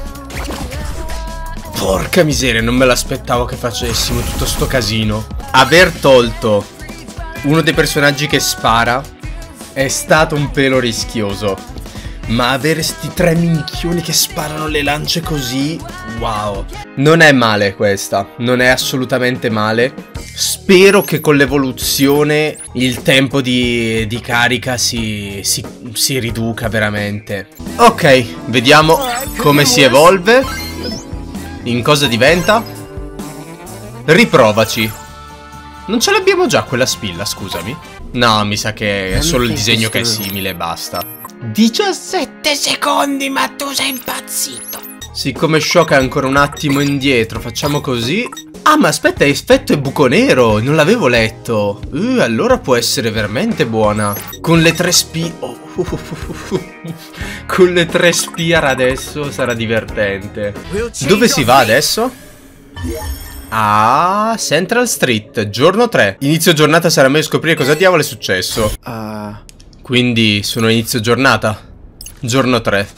Porca miseria, non me l'aspettavo che facessimo tutto sto casino. Aver tolto uno dei personaggi che spara è stato un pelo rischioso. Ma avere sti 3 minchioni che sparano le lance così, wow. Non è male questa, non è assolutamente male. Spero che con l'evoluzione il tempo di carica si riduca veramente. Ok, vediamo come si evolve. In cosa diventa? Riprovaci. Non ce l'abbiamo già quella spilla, scusami? No, mi sa che è solo il disegno che è simile e basta. 17 secondi, ma tu sei impazzito. Siccome Shock è ancora un attimo indietro, facciamo così. Ah, ma aspetta, effetto è buco nero, non l'avevo letto. Allora può essere veramente buona. Con le 3 spie... Con le 3 spire adesso sarà divertente. Dove si va adesso? Ah, Central Street, giorno 3. Inizio giornata sarà meglio scoprire cosa diavolo è successo. Quindi sono inizio giornata. Giorno 3.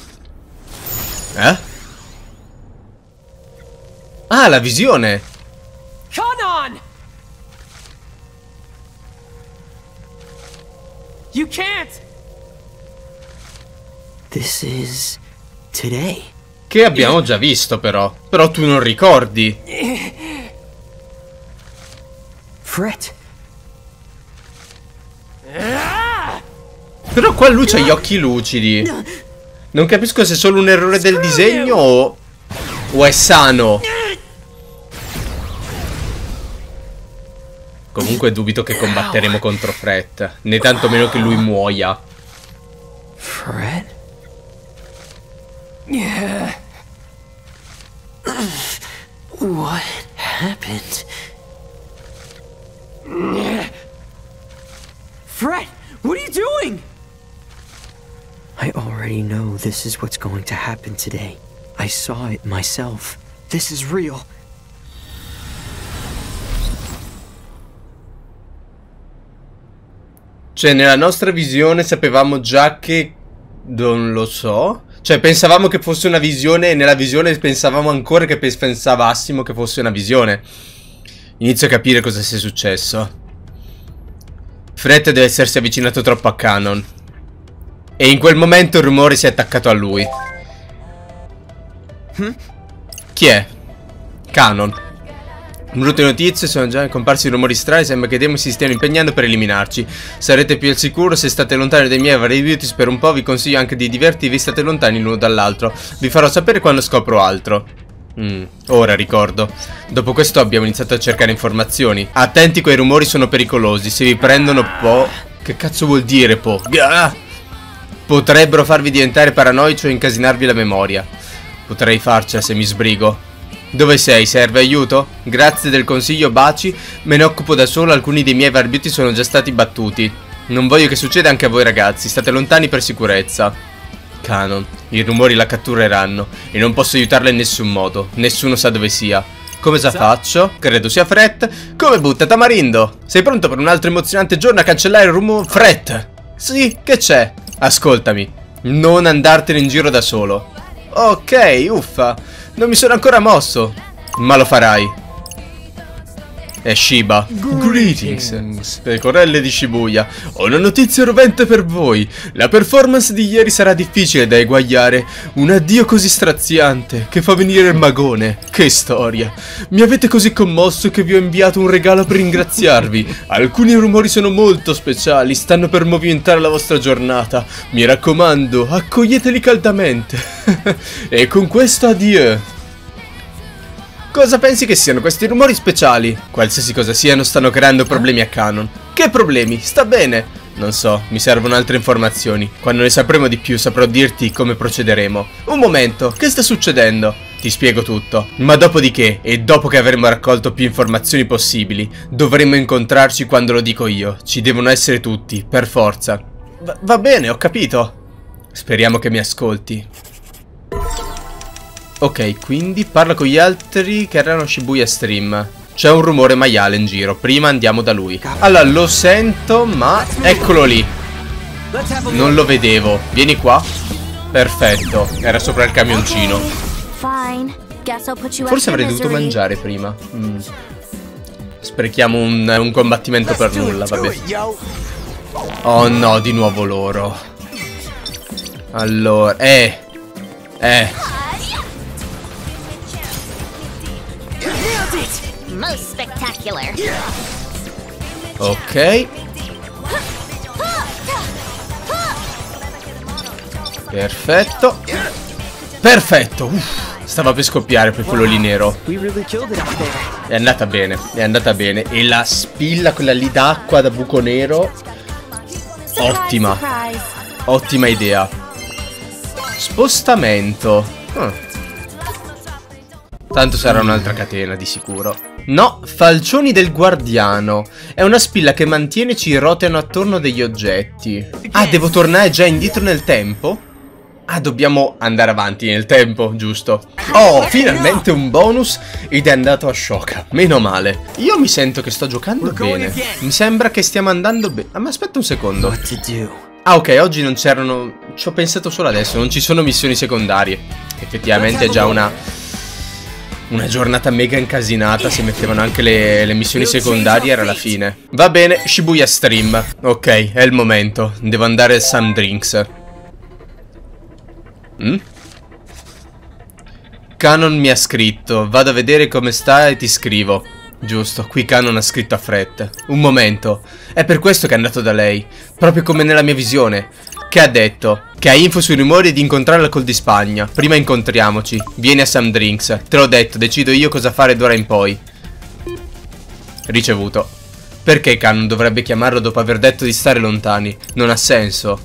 Ah, la visione. Come on! You can't! This is today. Che abbiamo già visto però. Però tu non ricordi. Fret. Però qua lui c'ha gli occhi lucidi. Non capisco se è solo un errore del disegno o è sano. Comunque dubito che combatteremo contro Fret, né tantomeno che lui muoia. Fret? What happened? Fret, what are you doing? I already know this is what's going to happen today. I saw it myself. This is real. Cioè, nella nostra visione sapevamo già che... Non lo so. Cioè, pensavamo che fosse una visione e nella visione pensavamo ancora che pensavassimo che fosse una visione. Inizio a capire cosa sia successo. Fret deve essersi avvicinato troppo a Canon. E in quel momento il rumore si è attaccato a lui. Chi è? Canon. Brutte notizie, sono già comparsi rumori strani, sembra che i demoni si stiano impegnando per eliminarci. Sarete più al sicuro se state lontani dai miei vari beauties per un po', vi consiglio anche di divertirvi, state lontani l'uno dall'altro. Vi farò sapere quando scopro altro. Ora ricordo. Dopo questo abbiamo iniziato a cercare informazioni. Attenti, quei rumori sono pericolosi, se vi prendono Che cazzo vuol dire po'? Potrebbero farvi diventare paranoici o incasinarvi la memoria. Potrei farcela se mi sbrigo. Dove sei? Serve aiuto? Grazie del consiglio, baci. Me ne occupo da solo, alcuni dei miei varbiuti sono già stati battuti. Non voglio che succeda anche a voi ragazzi, state lontani per sicurezza. Canon, i rumori la cattureranno e non posso aiutarla in nessun modo, nessuno sa dove sia. Come faccio? Credo sia Fret. Come butta Tamarindo? Sei pronto per un altro emozionante giorno a cancellare il rumore? Fret! Sì, che c'è? Ascoltami, non andartene in giro da solo. Ok, uffa. Non mi sono ancora mosso, ma lo farai. È Shiba. Greetings, pecorelle di Shibuya. Ho una notizia rovente per voi. La performance di ieri sarà difficile da eguagliare. Un addio così straziante che fa venire il magone. Che storia. Mi avete così commosso che vi ho inviato un regalo per ringraziarvi. Alcuni rumori sono molto speciali, stanno per movimentare la vostra giornata. Mi raccomando, accoglieteli caldamente. E con questo addio. Cosa pensi che siano questi rumori speciali? Qualsiasi cosa siano, stanno creando problemi a Canon. Che problemi? Sta bene. Non so, mi servono altre informazioni. Quando ne sapremo di più saprò dirti come procederemo. Un momento, che sta succedendo? Ti spiego tutto. Ma dopodiché, e dopo che avremo raccolto più informazioni possibili, dovremo incontrarci quando lo dico io. Ci devono essere tutti, per forza. Va bene, ho capito. Speriamo che mi ascolti. Ok, quindi parla con gli altri che erano Shibuya Stream. C'è un rumore maiale in giro, prima andiamo da lui. Allora, lo sento, ma eccolo lì. Non lo vedevo. Vieni qua. Perfetto, era sopra il camioncino. Forse avrei dovuto mangiare prima. Sprechiamo un combattimento per nulla, vabbè. Oh no, di nuovo loro. Allora, Most spectacular. Ok. Perfetto. Perfetto. Stava per scoppiare per quello lì nero. È andata bene. È andata bene. E la spilla, quella lì d'acqua da buco nero. Ottima. Ottima idea. Spostamento. Tanto sarà un'altra catena di sicuro. No, falcioni del guardiano. È una spilla che mantiene e ci roteano attorno degli oggetti. Ah, devo tornare già indietro nel tempo? Ah, dobbiamo andare avanti nel tempo, giusto? Oh, finalmente un bonus ed è andato a Shoka. Meno male. Io mi sento che sto giocando bene. Mi sembra che stiamo andando bene. Ah, ma aspetta un secondo. Ah, ok, oggi non c'erano... Ci ho pensato solo adesso, non ci sono missioni secondarie. Effettivamente è già una giornata mega incasinata. Se mettevano anche le missioni secondarie era la fine. Va bene, Shibuya Stream. Ok, è il momento. Devo andare al Sam Drinks. Canon mi ha scritto. Vado a vedere come sta e ti scrivo. Giusto, qui Canon ha scritto a Fred. Un momento. È per questo che è andato da lei. Proprio come nella mia visione. Che ha detto? Che ha info sui rumori e di incontrarla col di Spagna. Prima incontriamoci. Vieni a Sam Drinks. Te l'ho detto, decido io cosa fare d'ora in poi. Ricevuto. Perché Canon dovrebbe chiamarlo dopo aver detto di stare lontani? Non ha senso.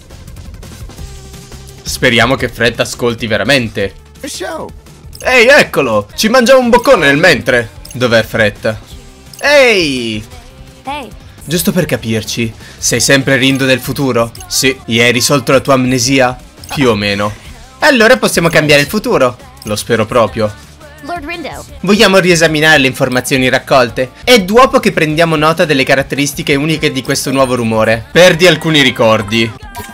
Speriamo che Fred ascolti veramente. Ehi, eccolo! Ci mangiamo un boccone nel mentre. Dov'è Fred? Ehi! Hey. Giusto per capirci, sei sempre Rindo del futuro? Sì. E hai risolto la tua amnesia? Più o meno. Allora possiamo cambiare il futuro. Lo spero proprio. Lord Rindo. Vogliamo riesaminare le informazioni raccolte? È dopo che prendiamo nota delle caratteristiche uniche di questo nuovo rumore. Perdi alcuni ricordi.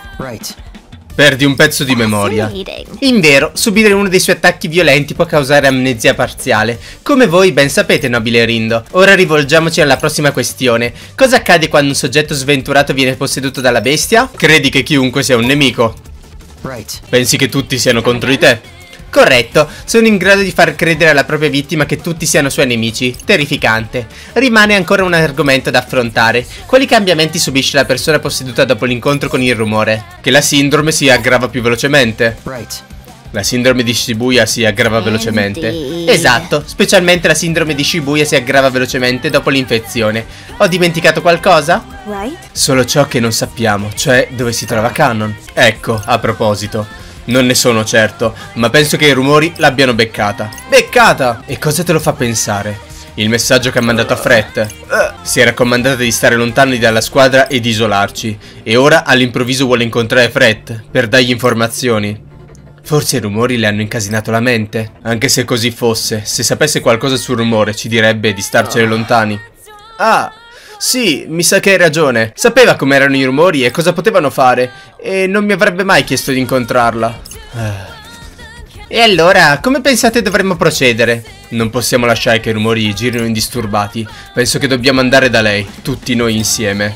Perdi un pezzo di memoria. In vero, subire uno dei suoi attacchi violenti può causare amnesia parziale. Come voi ben sapete, nobile Rindo. Ora rivolgiamoci alla prossima questione. Cosa accade quando un soggetto sventurato viene posseduto dalla bestia? Credi che chiunque sia un nemico? Pensi che tutti siano contro di te? Corretto, sono in grado di far credere alla propria vittima che tutti siano suoi nemici. Terrificante. Rimane ancora un argomento da affrontare. Quali cambiamenti subisce la persona posseduta dopo l'incontro con il rumore? Che la sindrome si aggrava più velocemente. La sindrome di Shibuya si aggrava velocemente. Esatto, specialmente la sindrome di Shibuya si aggrava velocemente dopo l'infezione. Ho dimenticato qualcosa? Solo ciò che non sappiamo, cioè dove si trova Canon. Ecco, a proposito. Non ne sono certo, ma penso che i rumori l'abbiano beccata. Beccata! E cosa te lo fa pensare? Il messaggio che ha mandato a Fred. Si era comandata di stare lontani dalla squadra e di isolarci. E ora all'improvviso vuole incontrare Fred per dargli informazioni. Forse i rumori le hanno incasinato la mente. Anche se così fosse, se sapesse qualcosa sul rumore ci direbbe di starcene lontani. Ah, sì, mi sa che hai ragione. Sapeva com'erano i rumori e cosa potevano fare. E non mi avrebbe mai chiesto di incontrarla. E allora, come pensate dovremmo procedere? Non possiamo lasciare che i rumori girino indisturbati. Penso che dobbiamo andare da lei, tutti noi insieme.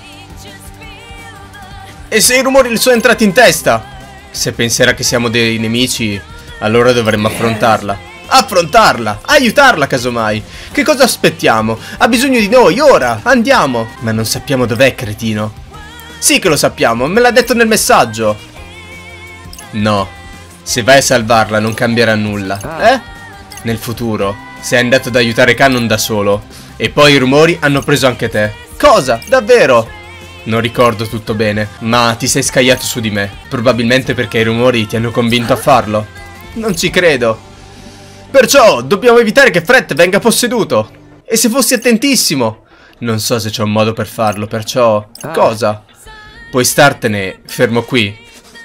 E se i rumori le sono entrati in testa? Se penserà che siamo dei nemici, allora dovremmo affrontarla. Affrontarla! Aiutarla, casomai! Che cosa aspettiamo? Ha bisogno di noi, ora! Andiamo! Ma non sappiamo dov'è, cretino. Sì che lo sappiamo, me l'ha detto nel messaggio. No, se vai a salvarla non cambierà nulla. Nel futuro sei andato ad aiutare Canon da solo. E poi i rumori hanno preso anche te. Cosa? Davvero? Non ricordo tutto bene, ma ti sei scagliato su di me. Probabilmente perché i rumori ti hanno convinto a farlo. Non ci credo. Perciò dobbiamo evitare che Fred venga posseduto. E se fossi attentissimo. Non so se c'è un modo per farlo, perciò... Cosa? Puoi startene fermo qui.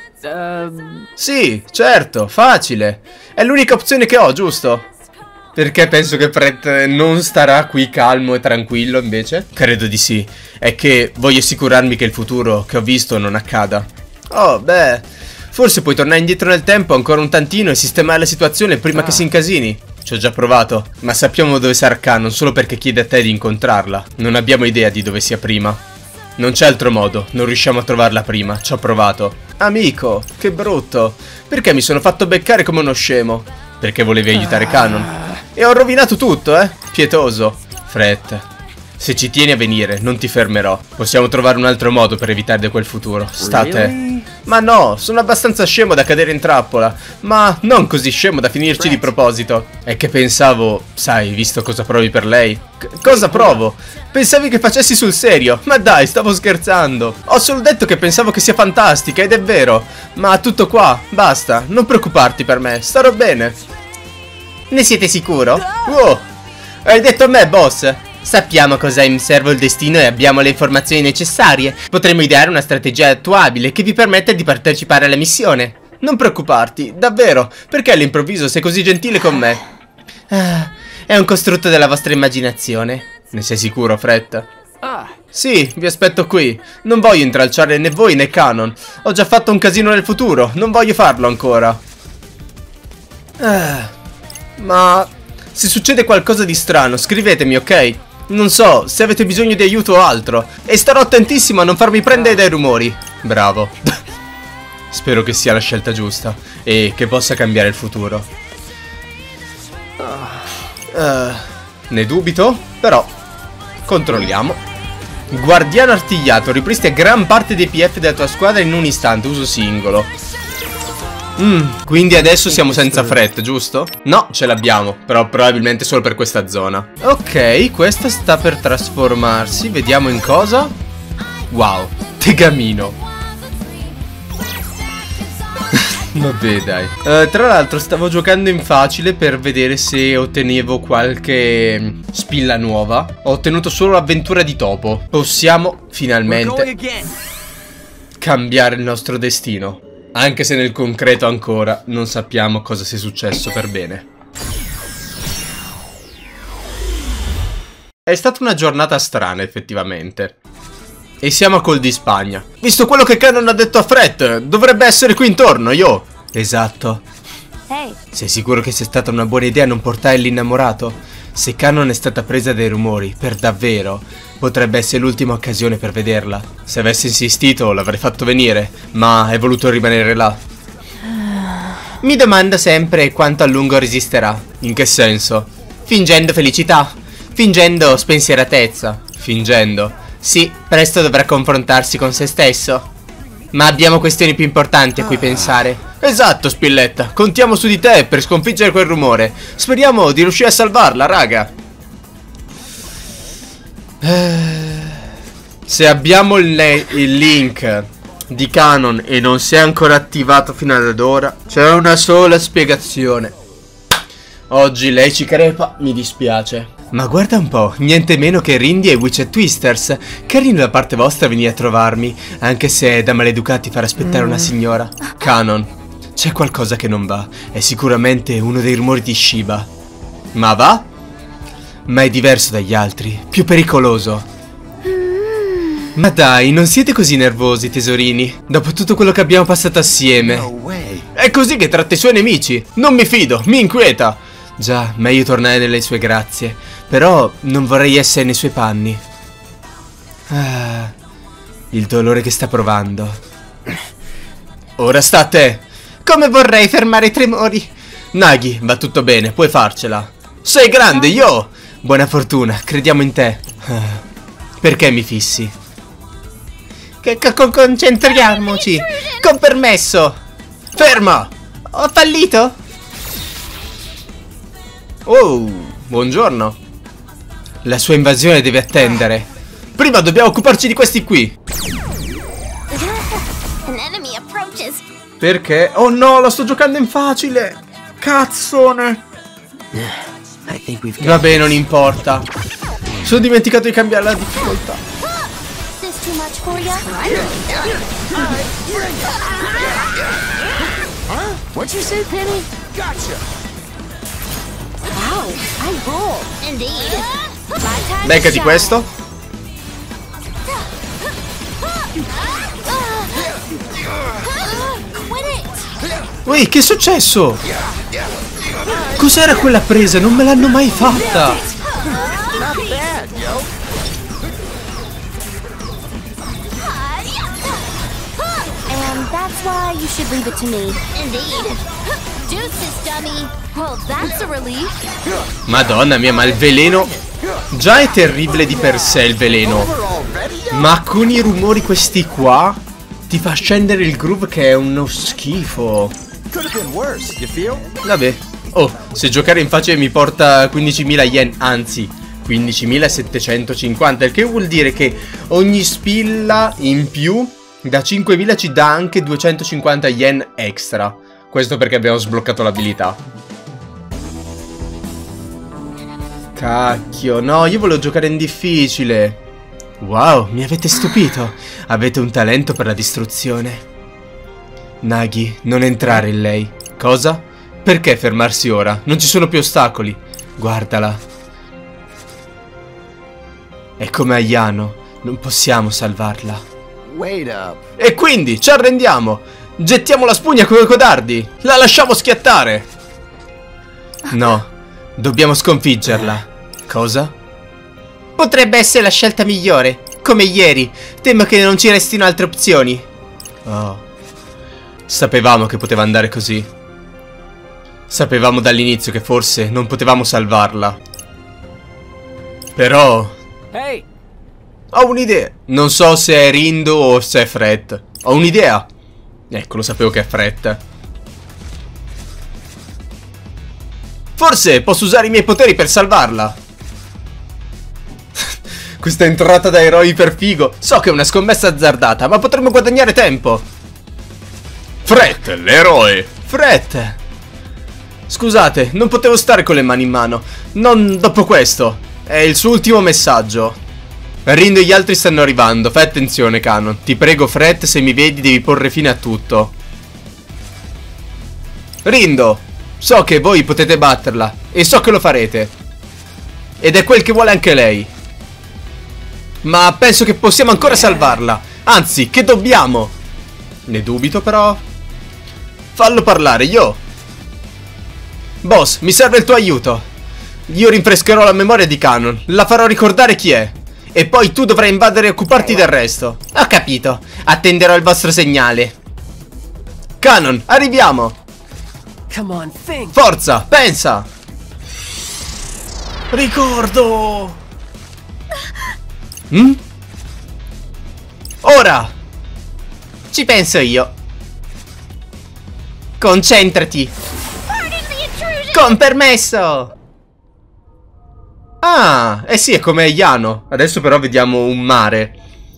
Sì, certo, facile. È l'unica opzione che ho, giusto? Perché penso che Fred non starà qui calmo e tranquillo invece? Credo di sì. È che voglio assicurarmi che il futuro che ho visto non accada. Oh, beh, forse puoi tornare indietro nel tempo ancora un tantino e sistemare la situazione prima che si incasini. Ci ho già provato, ma sappiamo dove sarà Canon solo perché chiede a te di incontrarla. Non abbiamo idea di dove sia prima. Non c'è altro modo, non riusciamo a trovarla prima, ci ho provato. Amico, che brutto. Perché mi sono fatto beccare come uno scemo? Perché volevi aiutare Canon. E ho rovinato tutto, pietoso. Fred, se ci tieni a venire, non ti fermerò. Possiamo trovare un altro modo per evitare quel futuro. Sta a te. Ma no, sono abbastanza scemo da cadere in trappola. Ma non così scemo da finirci di proposito. È che pensavo, sai, visto cosa provi per lei. Cosa provo? Pensavi che facessi sul serio? Ma dai, stavo scherzando. Ho solo detto che pensavo che sia fantastica ed è vero. Ma tutto qua, basta, non preoccuparti per me, starò bene. Ne siete sicuro? Wow, hai detto a me, boss. Sappiamo cosa serve il destino e abbiamo le informazioni necessarie. Potremmo ideare una strategia attuabile che vi permette di partecipare alla missione. Non preoccuparti, davvero. Perché all'improvviso sei così gentile con me? È un costrutto della vostra immaginazione. Ne sei sicuro, Fred? Sì, vi aspetto qui. Non voglio intralciare né voi né Canon. Ho già fatto un casino nel futuro, non voglio farlo ancora. Ma se succede qualcosa di strano, scrivetemi, ok? Non so, se avete bisogno di aiuto o altro. E starò attentissimo a non farmi prendere dai rumori. Bravo. Spero che sia la scelta giusta e che possa cambiare il futuro. Ne dubito, però controlliamo. Guardiano artigliato, ripristina gran parte dei PF della tua squadra in un istante, uso singolo. Quindi adesso siamo senza Fred, giusto? No, ce l'abbiamo, però probabilmente solo per questa zona. Ok, questa sta per trasformarsi, vediamo in cosa. Wow, tegamino. Vabbè, dai. Tra l'altro stavo giocando in facile per vedere se ottenevo qualche spilla nuova. Ho ottenuto solo l'avventura di topo. Possiamo finalmente cambiare il nostro destino. Anche se nel concreto ancora non sappiamo cosa sia successo per bene. È stata una giornata strana, effettivamente. E siamo a Col di Spagna. Visto quello che Canon ha detto a Fred, dovrebbe essere qui intorno, io. Esatto. Hey. Sei sicuro che sia stata una buona idea non portare l'innamorato? Se Canon è stata presa dai rumori, per davvero, potrebbe essere l'ultima occasione per vederla. Se avessi insistito l'avrei fatto venire, ma hai voluto rimanere là. Mi domando sempre quanto a lungo resisterà. In che senso? Fingendo felicità, fingendo spensieratezza, fingendo. Sì, presto dovrà confrontarsi con se stesso. Ma abbiamo questioni più importanti a cui pensare. Esatto, Spilletta, contiamo su di te per sconfiggere quel rumore. Speriamo di riuscire a salvarla, raga. Se abbiamo il link di Canon e non si è ancora attivato fino ad ora, c'è una sola spiegazione. Oggi lei ci crepa, mi dispiace. Ma guarda un po', niente meno che Rindy e Witchet Twisters. Carino da parte vostra venire a trovarmi, anche se è da maleducati far aspettare una signora. Canon, c'è qualcosa che non va. È sicuramente uno dei rumori di Shiba. Ma va? Ma è diverso dagli altri, più pericoloso. Ma dai, non siete così nervosi, tesorini. Dopo tutto quello che abbiamo passato assieme. È così che tratta i suoi nemici. Non mi fido, mi inquieta. Già, meglio tornare nelle sue grazie. Però non vorrei essere nei suoi panni. Ah, il dolore che sta provando. Ora sta a te. Come vorrei fermare i tremori. Nagi, va tutto bene, puoi farcela. Sei grande, yo! Buona fortuna, crediamo in te. Ah, perché mi fissi? Concentriamoci. Con permesso. Ferma! Ho fallito? Oh, buongiorno. La sua invasione deve attendere. Prima dobbiamo occuparci di questi qui. An enemy approaches. Perché? Oh no, lo sto giocando in facile. Cazzone. I think we've got Vabbè, non importa. Sono dimenticato di cambiare la difficoltà. Is this too much for ya? What'd you say, Penny? Gotcha. Wow, I roll. Indeed. My time to Beccati shine. questo. Quit it. Ui, che è successo? Cos'era quella presa? Non me l'hanno mai fatta. Not bad, yo. And that's why you should leave it to me. Indeed. Deuces, dummy. Well, that's a relief. Madonna mia, ma il veleno già è terribile di per sé il veleno. Ma con i rumori questi qua ti fa scendere il groove che è uno schifo. Could have been worse, you feel? Vabbè. Oh, se giocare in facile mi porta 15.000 yen, anzi 15.750, il che vuol dire che ogni spilla in più da 5.000 ci dà anche 250 yen extra. Questo perché abbiamo sbloccato l'abilità. Cacchio, no, io volevo giocare in difficile. Wow, mi avete stupito. Avete un talento per la distruzione. Nagi, non entrare in lei. Cosa? Perché fermarsi ora? Non ci sono più ostacoli. Guardala. È come Ayano. Non possiamo salvarla. Wait up. E quindi, ci arrendiamo. Gettiamo la spugna come codardi. La lasciamo schiattare. No, dobbiamo sconfiggerla. Cosa? Potrebbe essere la scelta migliore. Come ieri. Temo che non ci restino altre opzioni. Oh. Sapevamo che poteva andare così. Sapevamo dall'inizio che forse non potevamo salvarla. Però Hey, ho un'idea. Non so se è Rindo o se è Fred. Ho un'idea. Ecco, lo sapevo che è Fred. Forse posso usare i miei poteri per salvarla. Questa entrata da eroi per figo. So che è una scommessa azzardata, ma potremmo guadagnare tempo. Fred, l'eroe. Fred. Scusate, non potevo stare con le mani in mano. Non dopo questo. È il suo ultimo messaggio. Rindo e gli altri stanno arrivando. Fai attenzione, Canon. Ti prego, Fred, se mi vedi devi porre fine a tutto. Rindo, so che voi potete batterla. E so che lo farete. Ed è quel che vuole anche lei. Ma penso che possiamo ancora salvarla. Anzi, che dobbiamo. Ne dubito però. Fallo parlare, io. Boss, mi serve il tuo aiuto. Io rinfrescherò la memoria di Canon. La farò ricordare chi è. E poi tu dovrai invadere e occuparti del resto. Ho capito. Attenderò il vostro segnale. Canon, arriviamo. come on, think. Forza, pensa. Ricordo. Ora. Ci penso io. Concentrati. Con permesso. Ah, eh sì, è come Yano. Adesso però vediamo un mare.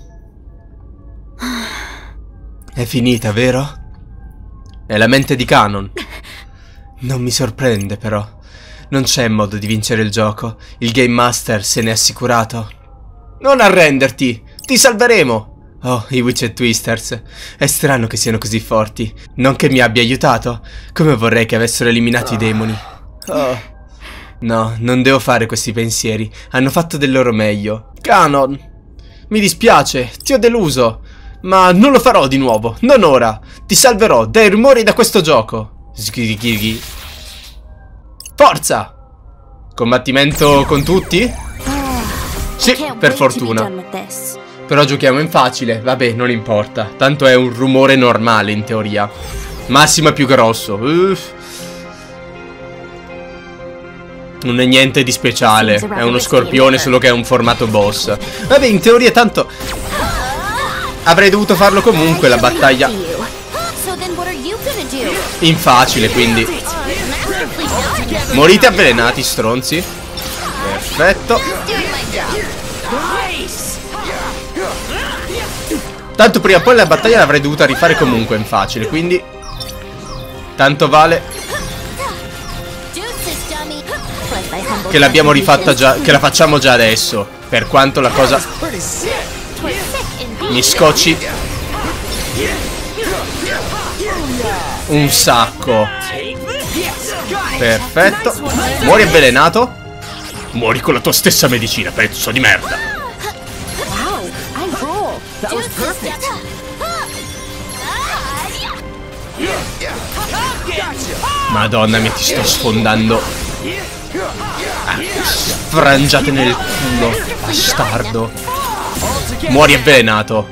È finita, vero? È la mente di Canon. Non mi sorprende però. Non c'è modo di vincere il gioco. Il Game Master se n'è assicurato. Non arrenderti, ti salveremo. Oh, i Witched Twisters. È strano che siano così forti. Non che mi abbia aiutato. Come vorrei che avessero eliminato i demoni. Oh. No, non devo fare questi pensieri. Hanno fatto del loro meglio. Canon, mi dispiace, ti ho deluso. Ma non lo farò di nuovo, non ora. Ti salverò dai rumori da questo gioco. Forza! Combattimento con tutti? Sì, per fortuna. Però giochiamo in facile. Vabbè, non importa. Tanto è un rumore normale in teoria. Massimo è più grosso. Non è niente di speciale. È uno scorpione, solo che è un formato boss. Vabbè, in teoria tanto avrei dovuto farlo comunque la battaglia in facile, quindi morite avvelenati, stronzi. Perfetto. Tanto prima o poi la battaglia l'avrei dovuta rifare comunque in facile, quindi tanto vale che l'abbiamo rifatta già, che la facciamo già adesso. Per quanto la cosa mi scocci un sacco. Perfetto. Muori avvelenato. Muori con la tua stessa medicina, pezzo di merda. Madonna mia, ti sto sfondando. Frangiate nel culo, bastardo. Muori avvelenato.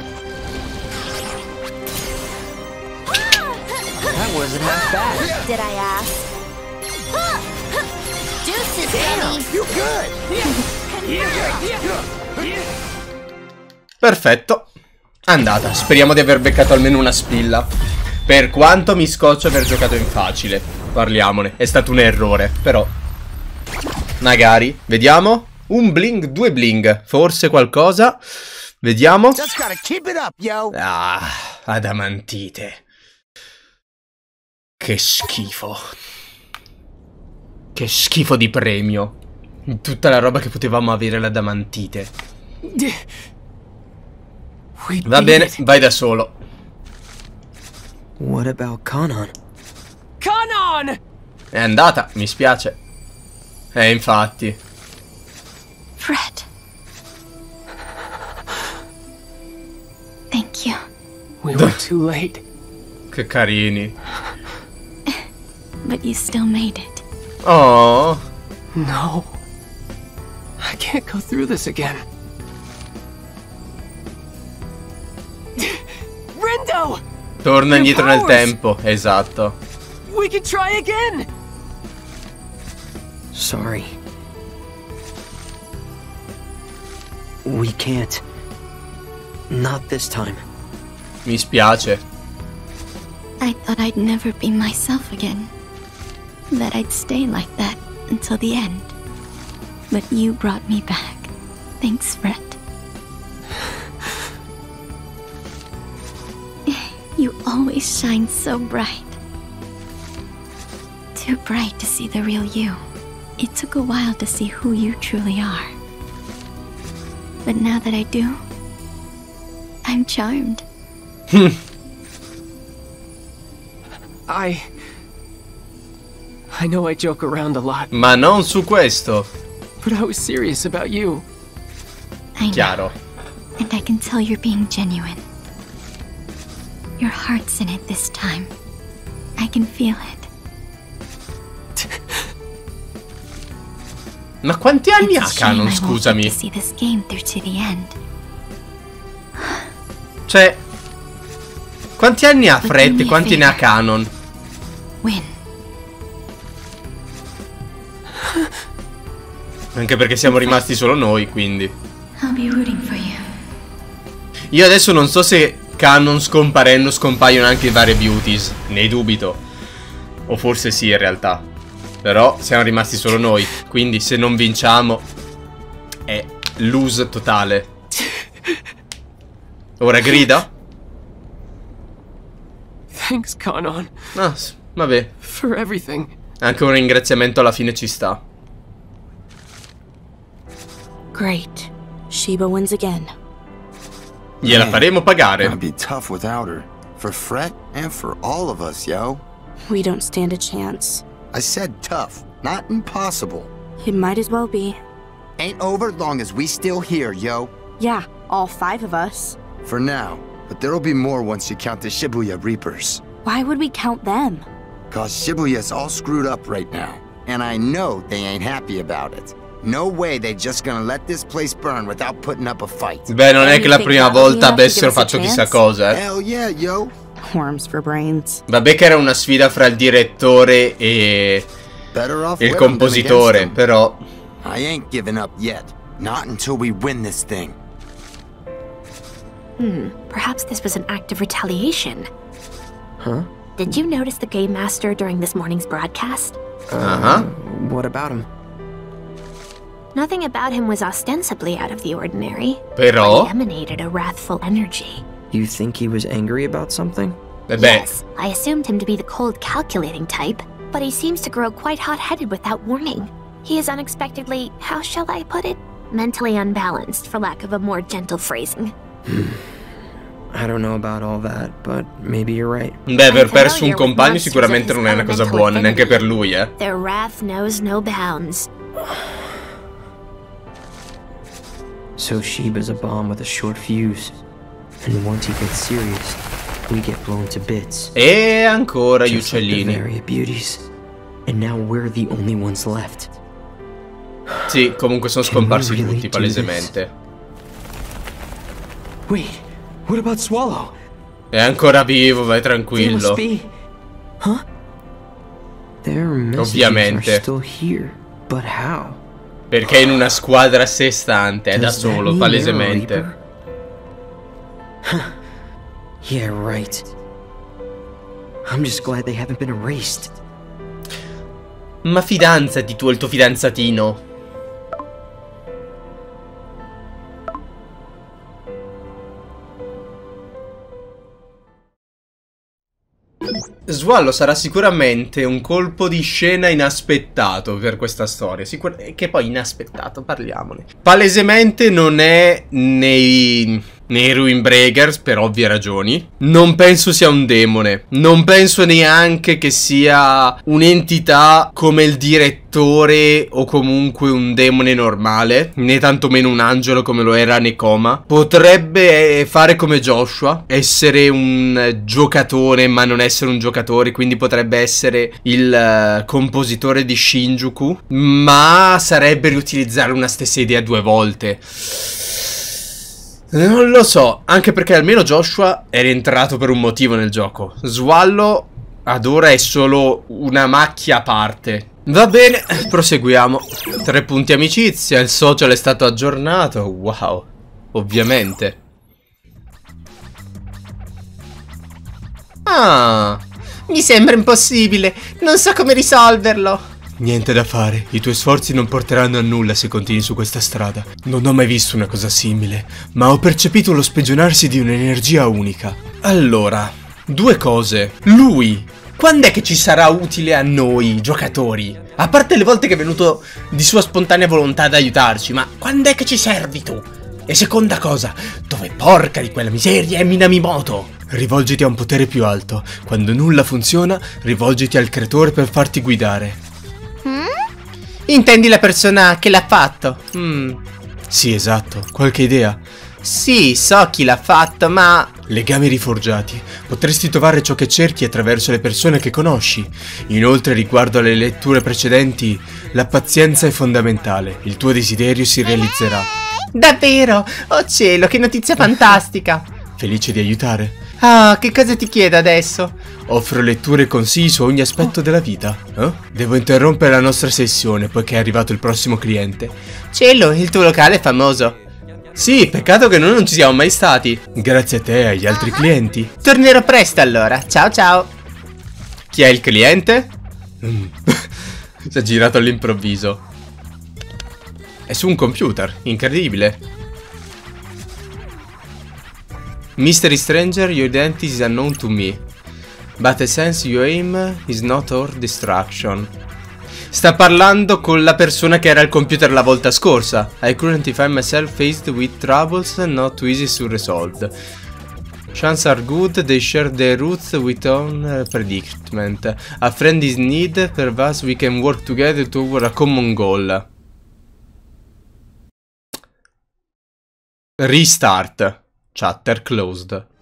Did I ask? Perfetto. Andata. Speriamo di aver beccato almeno una spilla. Per quanto mi scoccia aver giocato in facile. Parliamone. È stato un errore. Però magari. Vediamo. Un bling, 2 bling. Forse qualcosa. Vediamo. Ah, adamantite. Che schifo. Che schifo di premio. Tutta la roba che potevamo avere l'adamantite. Va bene, vai da solo. What about Kanon? Kanon! È andata, mi spiace. Infatti. Fred. Thank you. We were too late. Che carini. But you still made it. Oh. No. I can't go through this again. Rindo! Torna indietro nel tempo, esatto. We can try again. Sorry. We can't. Not this time. Mi spiace. I thought I'd never be myself again. That I'd stay like that until the end. But you brought me back. Thanks, Fred. You always shine so bright. Too bright to see the real you. It took a while to see who you truly are. But now that I do, I'm charmed. I know I joke around a lot. Ma non su questo. But I was serious about you. I know. Chiaro. And I can tell you're being genuine. Your heart's in it this time. I can feel it. Ma quanti anni ha It's a shame Kanon, I won't get scusami? to see this game through to the end. Cioè, quanti anni ha Fred e quanti ne ha Kanon? Win. Anche perché siamo rimasti solo noi, quindi. I'll be rooting for you. Io adesso non so se Kanon scomparendo scompaiono anche i vari beauties. Ne dubito. O forse sì in realtà. Però siamo rimasti solo noi. Quindi se non vinciamo è lose totale. Ora grida? Thanks, Kanon. Ah, vabbè. For everything. Anche un ringraziamento alla fine ci sta. Great. Sheba wins again. Gliela faremo pagare. It'll be tough without her. For Fred and for all of us, yo. We don't stand a chance. I said tough, not impossible. It might as well be. Ain't over long as we still here, yo. Yeah, all 5 of us. For now, but there'll be more once you count the Shibuya Reapers. Why would we count them? Cause Shibuya's all screwed up right now. and I know they ain't happy about it. No way they're just gonna let this place burn without putting up a fight. Beh, non è che la prima volta avessero fatto chissà cosa, eh. Hell yeah, yo. Worms for brains. Vabbè che era una sfida fra il direttore e il compositore, però... I ain't giving up yet. Not until we win this thing. Perhaps this was an act of retaliation. Huh? Did you notice the Game Master during this morning's broadcast? What about him? Nothing about him was ostensibly out of the ordinary. Però... But he emanated a wrathful energy. You think he was angry about something? Beh. Yes, I assumed him to be the cold, calculating type, but he seems to grow quite hot-headed without warning. He is unexpectedly, how shall I put it? Mentally unbalanced, for lack of a more gentle phrasing. I don't know about all that, but maybe you're right. Beh, aver perso un compagno sicuramente non è una cosa buona, neanche per lui, eh. Their wrath knows no bounds. So Sheba's a bomb with a short fuse. And once he gets serious, we get blown to bits. E ancora gli Just like the uccellini. Varia beauties. And now we're the only ones left. Sì, comunque sono scomparsi tutti, palesemente. Wait, what about Swallow? È ancora vivo, vai They must tranquillo. be... Huh? Their messages Ovviamente. are still here, but how? Perché è in una squadra a sé stante, è da Does that solo, mean they're a palesemente. Reaper? Huh. Yeah, right. I'm just glad they haven't been erased. Ma fidanzati tu e il tuo fidanzatino. Swallow sarà sicuramente un colpo di scena inaspettato per questa storia. Che poi inaspettato, parliamone. Palesemente non è nei Ruinbreakers, per ovvie ragioni. Non penso sia un demone. Non penso neanche che sia un'entità come il direttore o comunque un demone normale, né tantomeno un angelo come lo era Nekoma. Potrebbe fare come Joshua, essere un giocatore ma non essere un giocatore, quindi potrebbe essere il compositore di Shinjuku, ma sarebbe riutilizzare una stessa idea due volte. Non lo so, anche perché almeno Joshua è rientrato per un motivo nel gioco. Swallow ad ora è solo una macchia a parte. Va bene, proseguiamo. 3 punti amicizia, il social è stato aggiornato. Wow, ovviamente. Ah, mi sembra impossibile, non so come risolverlo. Niente da fare, i tuoi sforzi non porteranno a nulla se continui su questa strada. Non ho mai visto una cosa simile, ma ho percepito lo spegionarsi di un'energia unica. Allora, 2 cose. Lui, quando è che ci sarà utile a noi, giocatori? A parte le volte che è venuto di sua spontanea volontà ad aiutarci, ma quando è che ci servi tu? E seconda cosa, dove porca di quella miseria è Minamimoto? Rivolgiti a un potere più alto. Quando nulla funziona, rivolgiti al creatore per farti guidare. Intendi la persona che l'ha fatto? Sì, esatto. Qualche idea? Sì, so chi l'ha fatto, ma... Legami riforgiati. Potresti trovare ciò che cerchi attraverso le persone che conosci. Inoltre, riguardo alle letture precedenti, la pazienza è fondamentale. Il tuo desiderio si realizzerà. Davvero? Oh cielo, che notizia fantastica! Felice di aiutare. Ah, che cosa ti chiedo adesso? Offro letture e consigli su ogni aspetto della vita. Devo interrompere la nostra sessione poiché è arrivato il prossimo cliente. Cielo, il tuo locale è famoso. Sì, peccato che noi non ci siamo mai stati. Grazie a te e agli altri clienti. Tornerò presto allora. Ciao ciao. Chi è il cliente? Si è girato all'improvviso. È su un computer, incredibile. Mystery stranger, your identity is unknown to me. But I sense your aim is not our distraction. Sta parlando con la persona che era al computer la volta scorsa. I currently find myself faced with troubles not too easy to resolve. Chances are good they share their roots with own predicament. A friend is need, perhaps we can work together toward a common goal. Restart. Chapter closed.